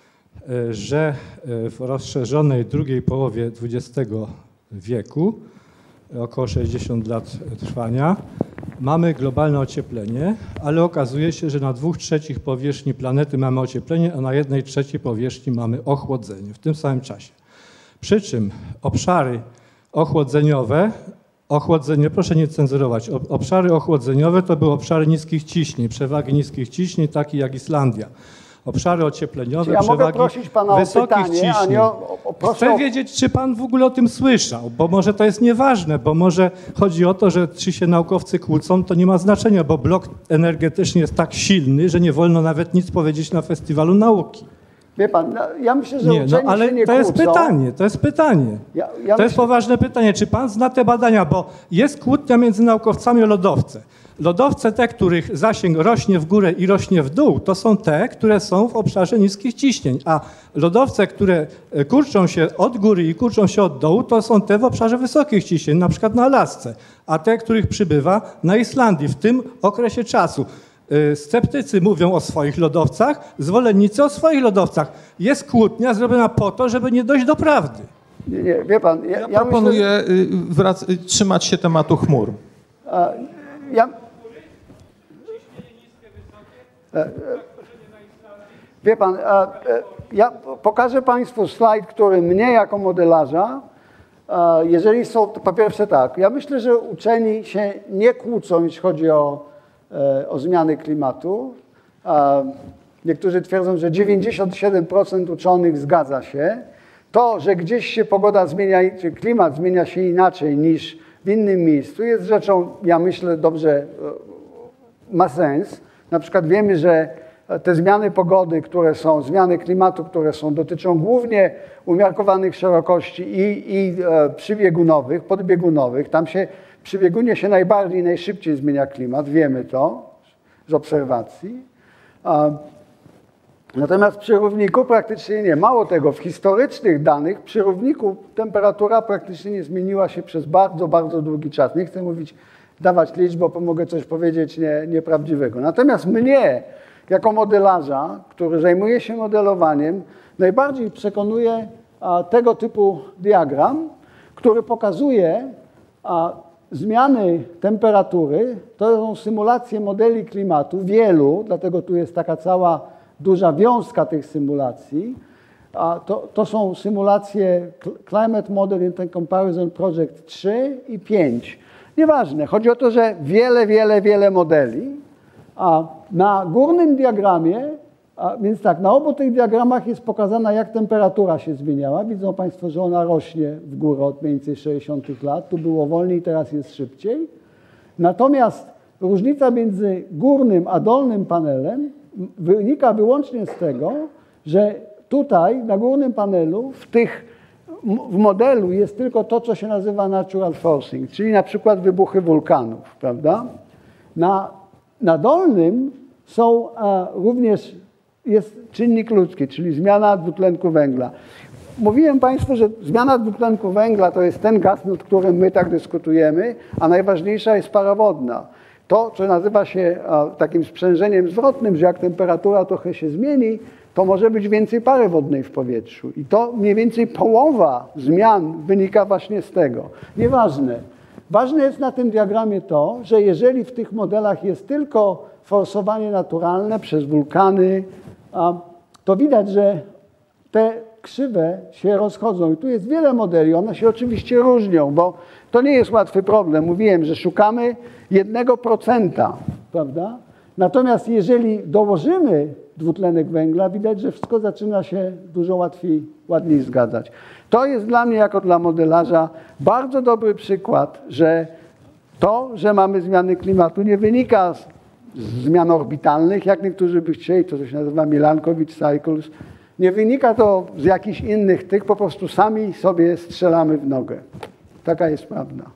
że w rozszerzonej drugiej połowie XX wieku, około 60 lat trwania, mamy globalne ocieplenie, ale okazuje się, że na 2/3 powierzchni planety mamy ocieplenie, a na 1/3 powierzchni mamy ochłodzenie w tym samym czasie. Przy czym obszary ochłodzeniowe, proszę nie cenzurować, obszary ochłodzeniowe to były obszary niskich ciśnień, przewagi niskich ciśnień, takie jak Islandia. Obszary ociepleniowe, ja przewagi mogę prosić Pana wysokich o pytanie, ciśnień. a nie Chcę wiedzieć, czy Pan w ogóle o tym słyszał, bo może to jest nieważne, bo może chodzi o to, że czy się naukowcy kłócą, to nie ma znaczenia, bo blok energetyczny jest tak silny, że nie wolno nawet nic powiedzieć na Festiwalu Nauki. Wie Pan, ja myślę, że Nie, no ale się nie to jest kłócą. pytanie, to jest pytanie. To jest poważne pytanie, czy Pan zna te badania, bo jest kłótnia między naukowcami o lodowce. Lodowce te, których zasięg rośnie w górę i rośnie w dół, to są te, które są w obszarze niskich ciśnień, a lodowce, które kurczą się od góry i kurczą się od dołu, to są te w obszarze wysokich ciśnień, na przykład na Alasce, a te, których przybywa na Islandii w tym okresie czasu. Sceptycy mówią o swoich lodowcach, zwolennicy o swoich lodowcach. Jest kłótnia zrobiona po to, żeby nie dojść do prawdy. Nie, wie Pan, Ja proponuję trzymać się tematu chmur. Wie Pan, ja pokażę Państwu slajd, który mnie jako modelarza, jeżeli są, to po pierwsze tak, ja myślę, że uczeni się nie kłócą, jeśli chodzi o zmiany klimatu. Niektórzy twierdzą, że 97% uczonych zgadza się. To, że gdzieś się pogoda zmienia, czy klimat zmienia się inaczej niż w innym miejscu, jest rzeczą, ja myślę, dobrze, ma sens. Na przykład wiemy, że te zmiany pogody, zmiany klimatu, które dotyczą głównie umiarkowanych szerokości i przybiegunowych, podbiegunowych. Tam się przy biegunie się najszybciej zmienia klimat, wiemy to z obserwacji. Natomiast przy równiku praktycznie nie. Mało tego, w historycznych danych przy równiku temperatura praktycznie nie zmieniła się przez bardzo, bardzo długi czas. Nie chcę dawać liczb, bo mogę coś powiedzieć nieprawdziwego. Natomiast mnie, jako modelarza, który zajmuje się modelowaniem, najbardziej przekonuje tego typu diagram, który pokazuje zmiany temperatury to są symulacje modeli klimatu, wielu, dlatego tu jest taka cała duża wiązka tych symulacji. To są symulacje Climate Model Intercomparison Project 3 i 5. Nieważne, chodzi o to, że wiele modeli. A na górnym diagramie, więc tak, na obu tych diagramach jest pokazana, jak temperatura się zmieniała. Widzą Państwo, że ona rośnie w górę od mniej więcej 60 lat. Tu było wolniej, teraz jest szybciej. Natomiast różnica między górnym a dolnym panelem wynika wyłącznie z tego, że tutaj na górnym panelu w modelu jest tylko to, co się nazywa natural forcing, czyli na przykład wybuchy wulkanów, prawda? Na dolnym również jest czynnik ludzki, czyli zmiana dwutlenku węgla. Mówiłem Państwu, że zmiana dwutlenku węgla to jest ten gaz, nad którym my tak dyskutujemy, a najważniejsza jest para wodna. To, co nazywa się takim sprzężeniem zwrotnym, że jak temperatura trochę się zmieni, to może być więcej pary wodnej w powietrzu. I to mniej więcej połowa zmian wynika właśnie z tego. Nieważne. Ważne jest na tym diagramie to, że jeżeli w tych modelach jest tylko forsowanie naturalne przez wulkany, to widać, że te krzywe się rozchodzą. I tu jest wiele modeli, one się oczywiście różnią, bo to nie jest łatwy problem. Mówiłem, że szukamy 1%, prawda? Natomiast jeżeli dołożymy dwutlenek węgla, widać, że wszystko zaczyna się dużo ładniej zgadzać. To jest dla mnie, jako dla modelarza, bardzo dobry przykład, że to, że mamy zmiany klimatu, nie wynika z zmian orbitalnych, jak niektórzy by chcieli, to się nazywa Milankovitch cycles. Nie wynika to z jakichś innych tych, po prostu sami sobie strzelamy w nogę. Taka jest prawda.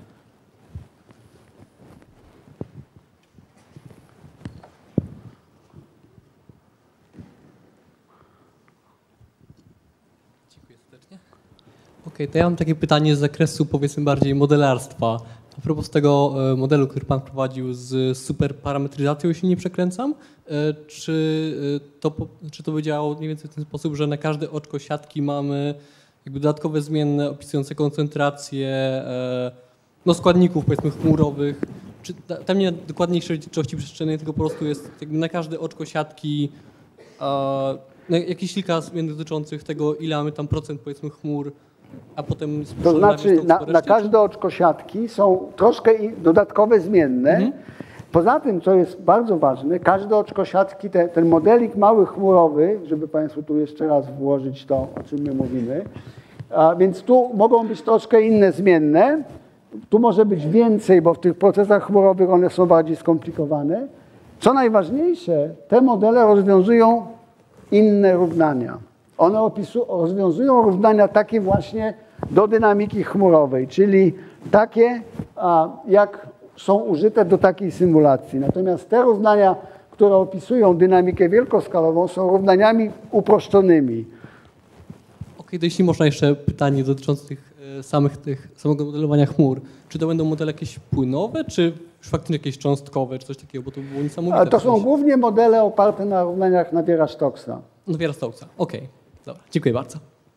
Okej, to ja mam takie pytanie z zakresu, powiedzmy, bardziej modelarstwa. A propos tego modelu, który Pan prowadził z superparametryzacją, jeśli nie przekręcam, czy to by działało mniej więcej w ten sposób, że na każde oczko siatki mamy jakby dodatkowe zmienne opisujące koncentrację składników, powiedzmy, chmurowych, czy tam nie dokładniejszej rozdzielczości przestrzennej, tylko po prostu jest jakby na każde oczko siatki jakieś kilka zmian dotyczących tego, ile mamy tam procent, powiedzmy, chmur, a potem... To znaczy na każde oczko siatki są troszkę dodatkowe zmienne. Poza tym, co jest bardzo ważne, każde oczko siatki, ten modelik mały chmurowy, żeby Państwu tu jeszcze raz włożyć to, o czym my mówimy, więc tu mogą być troszkę inne zmienne. Tu może być więcej, bo w tych procesach chmurowych one są bardziej skomplikowane. Co najważniejsze, te modele rozwiązują inne równania. One rozwiązują równania takie właśnie do dynamiki chmurowej, czyli takie, jak są użyte do takiej symulacji. Natomiast te równania, które opisują dynamikę wielkoskalową, są równaniami uproszczonymi. Okej, to jeśli można jeszcze pytanie dotyczące samego modelowania chmur. Czy to będą modele jakieś płynowe, czy już faktycznie jakieś cząstkowe, czy coś takiego, bo to było niesamowite. To są głównie modele oparte na równaniach Naviera-Stocksa. Naviera-Stocksa, okej. Dobra, dziękuję bardzo.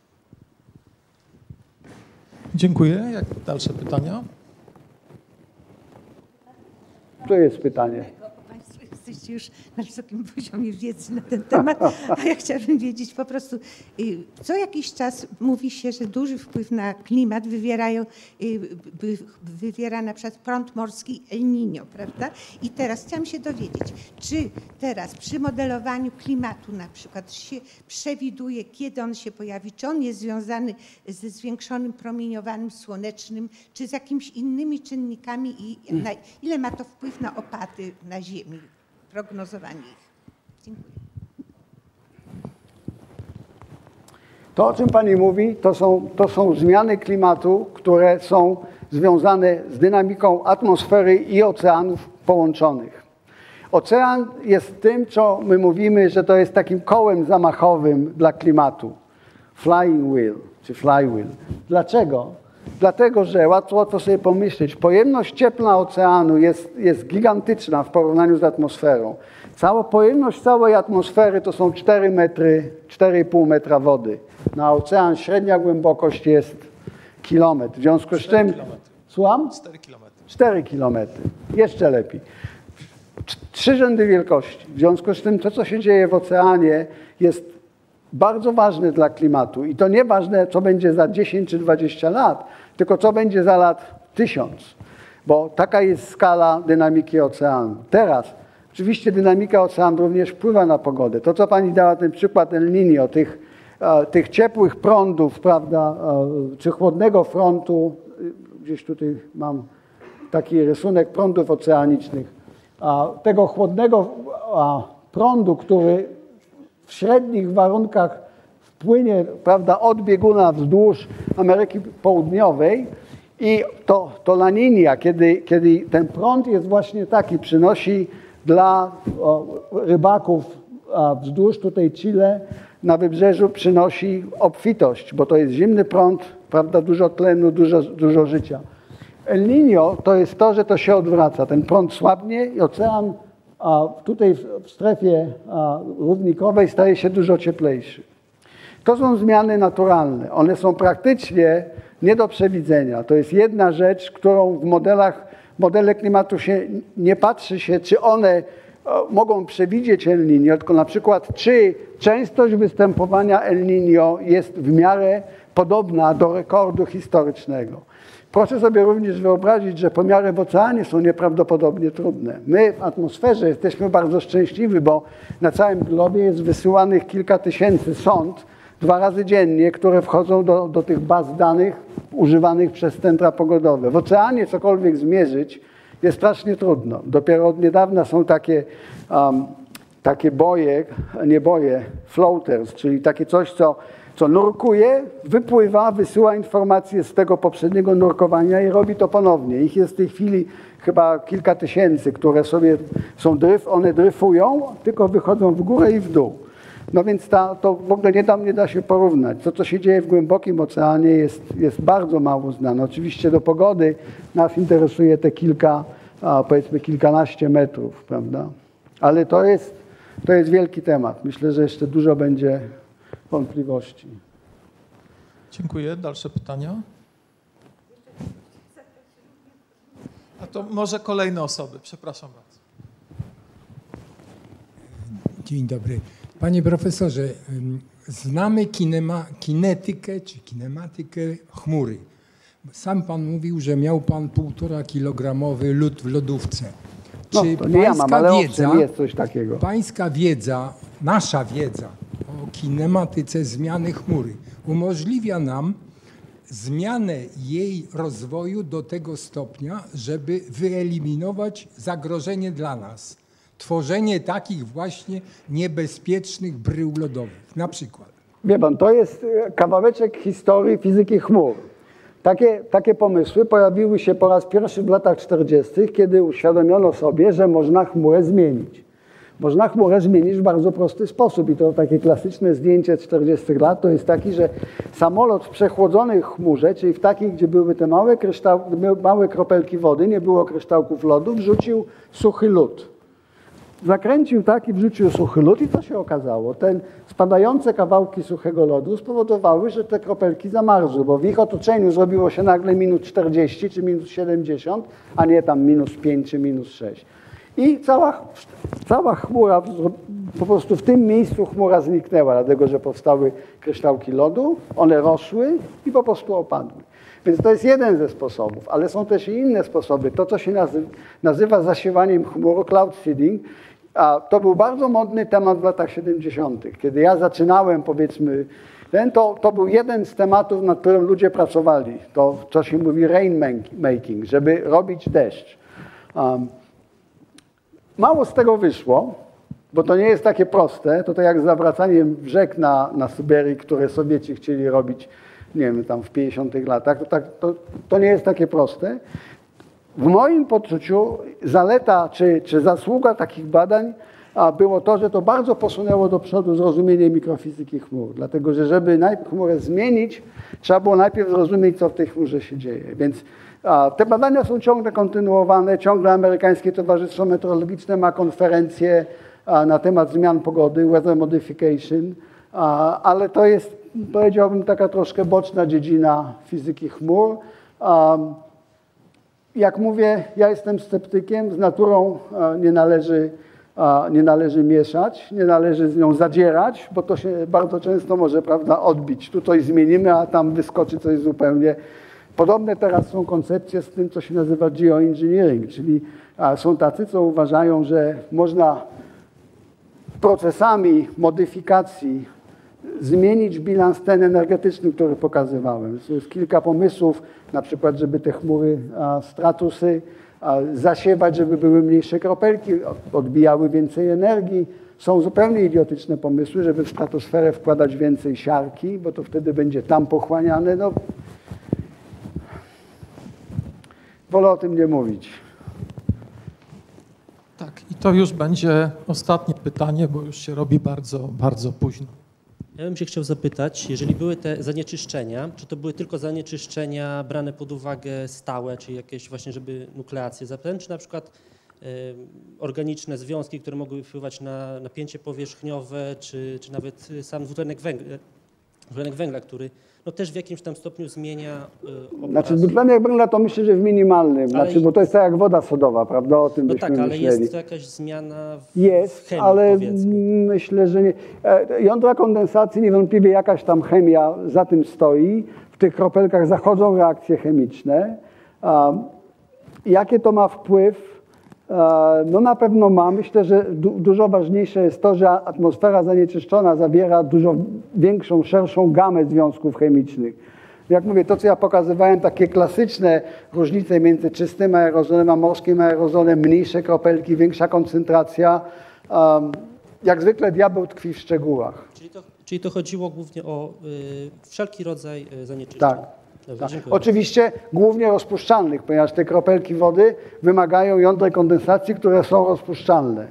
Dziękuję. Jak dalsze pytania? To jest pytanie. Państwo jesteście już na wysokim poziomie wiedzy na ten temat, a ja chciałabym wiedzieć po prostu, co jakiś czas mówi się, że duży wpływ na klimat wywiera na przykład prąd morski El Niño, prawda? I teraz chciałam się dowiedzieć, czy teraz przy modelowaniu klimatu na przykład się przewiduje, kiedy on się pojawi, czy on jest związany ze zwiększonym promieniowaniem słonecznym, czy z jakimiś innymi czynnikami i ile ma to wpływ na opady na Ziemi, prognozowanie ich. Dziękuję. To, o czym Pani mówi, to są zmiany klimatu, które są związane z dynamiką atmosfery i oceanów połączonych. Ocean jest tym, co my mówimy, że to jest takim kołem zamachowym dla klimatu. Flying wheel, czy flywheel. Dlaczego? Dlatego, że łatwo sobie pomyśleć, pojemność cieplna oceanu jest gigantyczna w porównaniu z atmosferą. Pojemność całej atmosfery to są 4 metry, 4,5 metra wody. Na ocean średnia głębokość jest kilometr. W związku z czym Słucham? 4 kilometry. 4 kilometry. Jeszcze lepiej. 3 rzędy wielkości. W związku z tym to, co się dzieje w oceanie, jest bardzo ważne dla klimatu. I to nie ważne, co będzie za 10 czy 20 lat, tylko co będzie za lat 1000. Bo taka jest skala dynamiki oceanu. Teraz, oczywiście dynamika oceanu również wpływa na pogodę. To, co pani dała, ten przykład El Niño, tych ciepłych prądów, prawda, czy chłodnego frontu, gdzieś tutaj mam taki rysunek prądów oceanicznych, tego chłodnego prądu, który w średnich warunkach wpłynie, prawda, od bieguna wzdłuż Ameryki Południowej i to La Niña, kiedy ten prąd jest właśnie taki, przynosi dla rybaków wzdłuż tutaj Chile na wybrzeżu przynosi obfitość, bo to jest zimny prąd, prawda, dużo tlenu, dużo życia. El Niño to jest to, że to się odwraca. Ten prąd słabnie i ocean tutaj w strefie równikowej staje się dużo cieplejszy. To są zmiany naturalne. One są praktycznie nie do przewidzenia. To jest jedna rzecz, którą w modele klimatu się nie patrzy się, czy one mogą przewidzieć El Niño, tylko na przykład, czy częstość występowania El Niño jest w miarę podobna do rekordu historycznego. Proszę sobie również wyobrazić, że pomiary w oceanie są nieprawdopodobnie trudne. My w atmosferze jesteśmy bardzo szczęśliwi, bo na całym globie jest wysyłanych kilka tysięcy sond 2 razy dziennie, które wchodzą do tych baz danych używanych przez centra pogodowe. W oceanie cokolwiek zmierzyć jest strasznie trudno. Dopiero od niedawna są takie floaters, czyli takie coś, co nurkuje, wypływa, wysyła informacje z tego poprzedniego nurkowania i robi to ponownie. Ich jest w tej chwili chyba kilka tysięcy, które sobie one dryfują, tylko wychodzą w górę i w dół. No więc to w ogóle nie da się porównać. To, co się dzieje w głębokim oceanie jest bardzo mało znane. Oczywiście do pogody nas interesuje te powiedzmy kilkanaście metrów, prawda? Ale to jest wielki temat. Myślę, że jeszcze dużo będzie wątpliwości. Dziękuję. Dalsze pytania? A to może kolejne osoby. Przepraszam bardzo. Dzień dobry. Panie profesorze, znamy kinetykę czy kinematykę chmury. Sam pan mówił, że miał pan 1,5-kilogramowy lód w lodówce. No, Czy to nie ja mam, ale owszem, jest coś takiego. Pańska wiedza, nasza wiedza o kinematyce zmiany chmury umożliwia nam zmianę jej rozwoju do tego stopnia, żeby wyeliminować zagrożenie dla nas. Tworzenie takich właśnie niebezpiecznych brył lodowych, na przykład. Wie pan, to jest kawałeczek historii fizyki chmur. Takie pomysły pojawiły się po raz pierwszy w latach 40., kiedy uświadomiono sobie, że można chmurę zmienić. Można chmurę zmienić w bardzo prosty sposób i to takie klasyczne zdjęcie z 40 lat to jest taki, że samolot w przechłodzonej chmurze, czyli w takiej, gdzie były te małe kropelki wody, nie było kryształków lodu, wrzucił suchy lód. Zakręcił tak i wrzucił suchy lód i co się okazało? Te spadające kawałki suchego lodu spowodowały, że te kropelki zamarzły, bo w ich otoczeniu zrobiło się nagle minus 40 czy minus 70, a nie tam minus 5 czy minus 6. I cała chmura, po prostu w tym miejscu chmura zniknęła, dlatego że powstały kryształki lodu, one rosły i po prostu opadły. Więc to jest jeden ze sposobów, ale są też i inne sposoby. To, co się nazywa zasiewaniem chmur, cloud seeding, a to był bardzo modny temat w latach 70. Kiedy ja zaczynałem, powiedzmy, to był jeden z tematów, nad którym ludzie pracowali. To, co się mówi rainmaking, żeby robić deszcz. Mało z tego wyszło, bo to nie jest takie proste. To jak z zawracaniem rzek na Syberii, które Sowieci chcieli robić, nie wiem, tam w 50 latach. To nie jest takie proste. W moim poczuciu zaleta czy zasługa takich badań było to, że to bardzo posunęło do przodu zrozumienie mikrofizyki chmur. Dlatego, że żeby chmurę zmienić, trzeba było najpierw zrozumieć, co w tej chmurze się dzieje. Więc te badania są ciągle kontynuowane. Ciągle Amerykańskie Towarzystwo Meteorologiczne ma konferencje na temat zmian pogody, weather modification, ale to jest, powiedziałbym, taka troszkę boczna dziedzina fizyki chmur. Jak mówię, ja jestem sceptykiem, z naturą nie należy mieszać, nie należy z nią zadzierać, bo to się bardzo często może, prawda, odbić. Tu coś zmienimy, a tam wyskoczy coś zupełnie. Podobne teraz są koncepcje z tym, co się nazywa geoengineering, czyli są tacy, co uważają, że można procesami modyfikacji zmienić bilans ten energetyczny, który pokazywałem. Jest kilka pomysłów, na przykład, żeby te chmury, stratusy zasiewać, żeby były mniejsze kropelki, odbijały więcej energii. Są zupełnie idiotyczne pomysły, żeby w stratosferę wkładać więcej siarki, bo to wtedy będzie tam pochłaniane. No, wolę o tym nie mówić. Tak, i to już będzie ostatnie pytanie, bo już się robi bardzo, bardzo późno. Ja bym się chciał zapytać, jeżeli były te zanieczyszczenia, czy to były tylko zanieczyszczenia brane pod uwagę stałe, czyli jakieś właśnie, żeby nukleację zapewnić, czy na przykład organiczne związki, które mogły wpływać na napięcie powierzchniowe, czy nawet sam dwutlenek węgla, który no też w jakimś tam stopniu zmienia obraz. Znaczy dwutlenek węgla to myślę, że w minimalnym, bo to jest tak jak woda sodowa, prawda? O tym byśmy ale myśleli. jest to jakaś zmiana w chemii, ale powiedzmy. Myślę, że nie. Jądra kondensacji, niewątpliwie jakaś tam chemia za tym stoi. W tych kropelkach zachodzą reakcje chemiczne. Jakie to ma wpływ? No na pewno ma. Myślę, że dużo ważniejsze jest to, że atmosfera zanieczyszczona zawiera dużo większą, szerszą gamę związków chemicznych. Jak mówię, to co ja pokazywałem, takie klasyczne różnice między czystym aerozolem a morskim aerozolem, mniejsze kropelki, większa koncentracja. Jak zwykle diabeł tkwi w szczegółach. Czyli to chodziło głównie o wszelki rodzaj zanieczyszczeń. Tak. Dobra, tak. Oczywiście głównie rozpuszczalnych, ponieważ te kropelki wody wymagają jąder kondensacji, które są rozpuszczalne.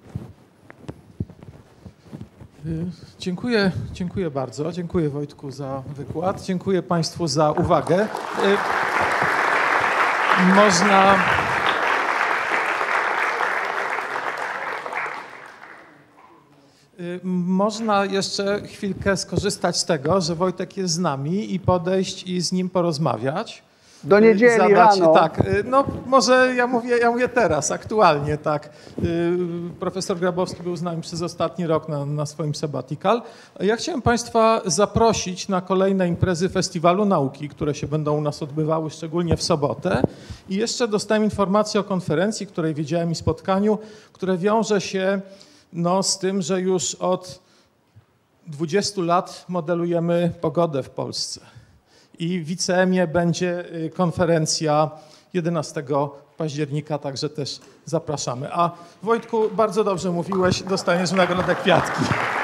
Dziękuję bardzo. Dziękuję Wojtku za wykład. Dziękuję Państwu za uwagę. Można jeszcze chwilkę skorzystać z tego, że Wojtek jest z nami i podejść i z nim porozmawiać. Do niedzieli rano. Tak, no może ja mówię teraz, aktualnie, tak. Profesor Grabowski był z nami przez ostatni rok na swoim sabbatical. Ja chciałem Państwa zaprosić na kolejne imprezy Festiwalu Nauki, które się będą u nas odbywały, szczególnie w sobotę. I jeszcze dostałem informację o konferencji, której wiedziałem i spotkaniu, które wiąże się z tym, że już od 20 lat modelujemy pogodę w Polsce. I w ICM-ie będzie konferencja 11 października, także też zapraszamy. A Wojtku, bardzo dobrze mówiłeś, dostaniesz w nagrodę kwiatki.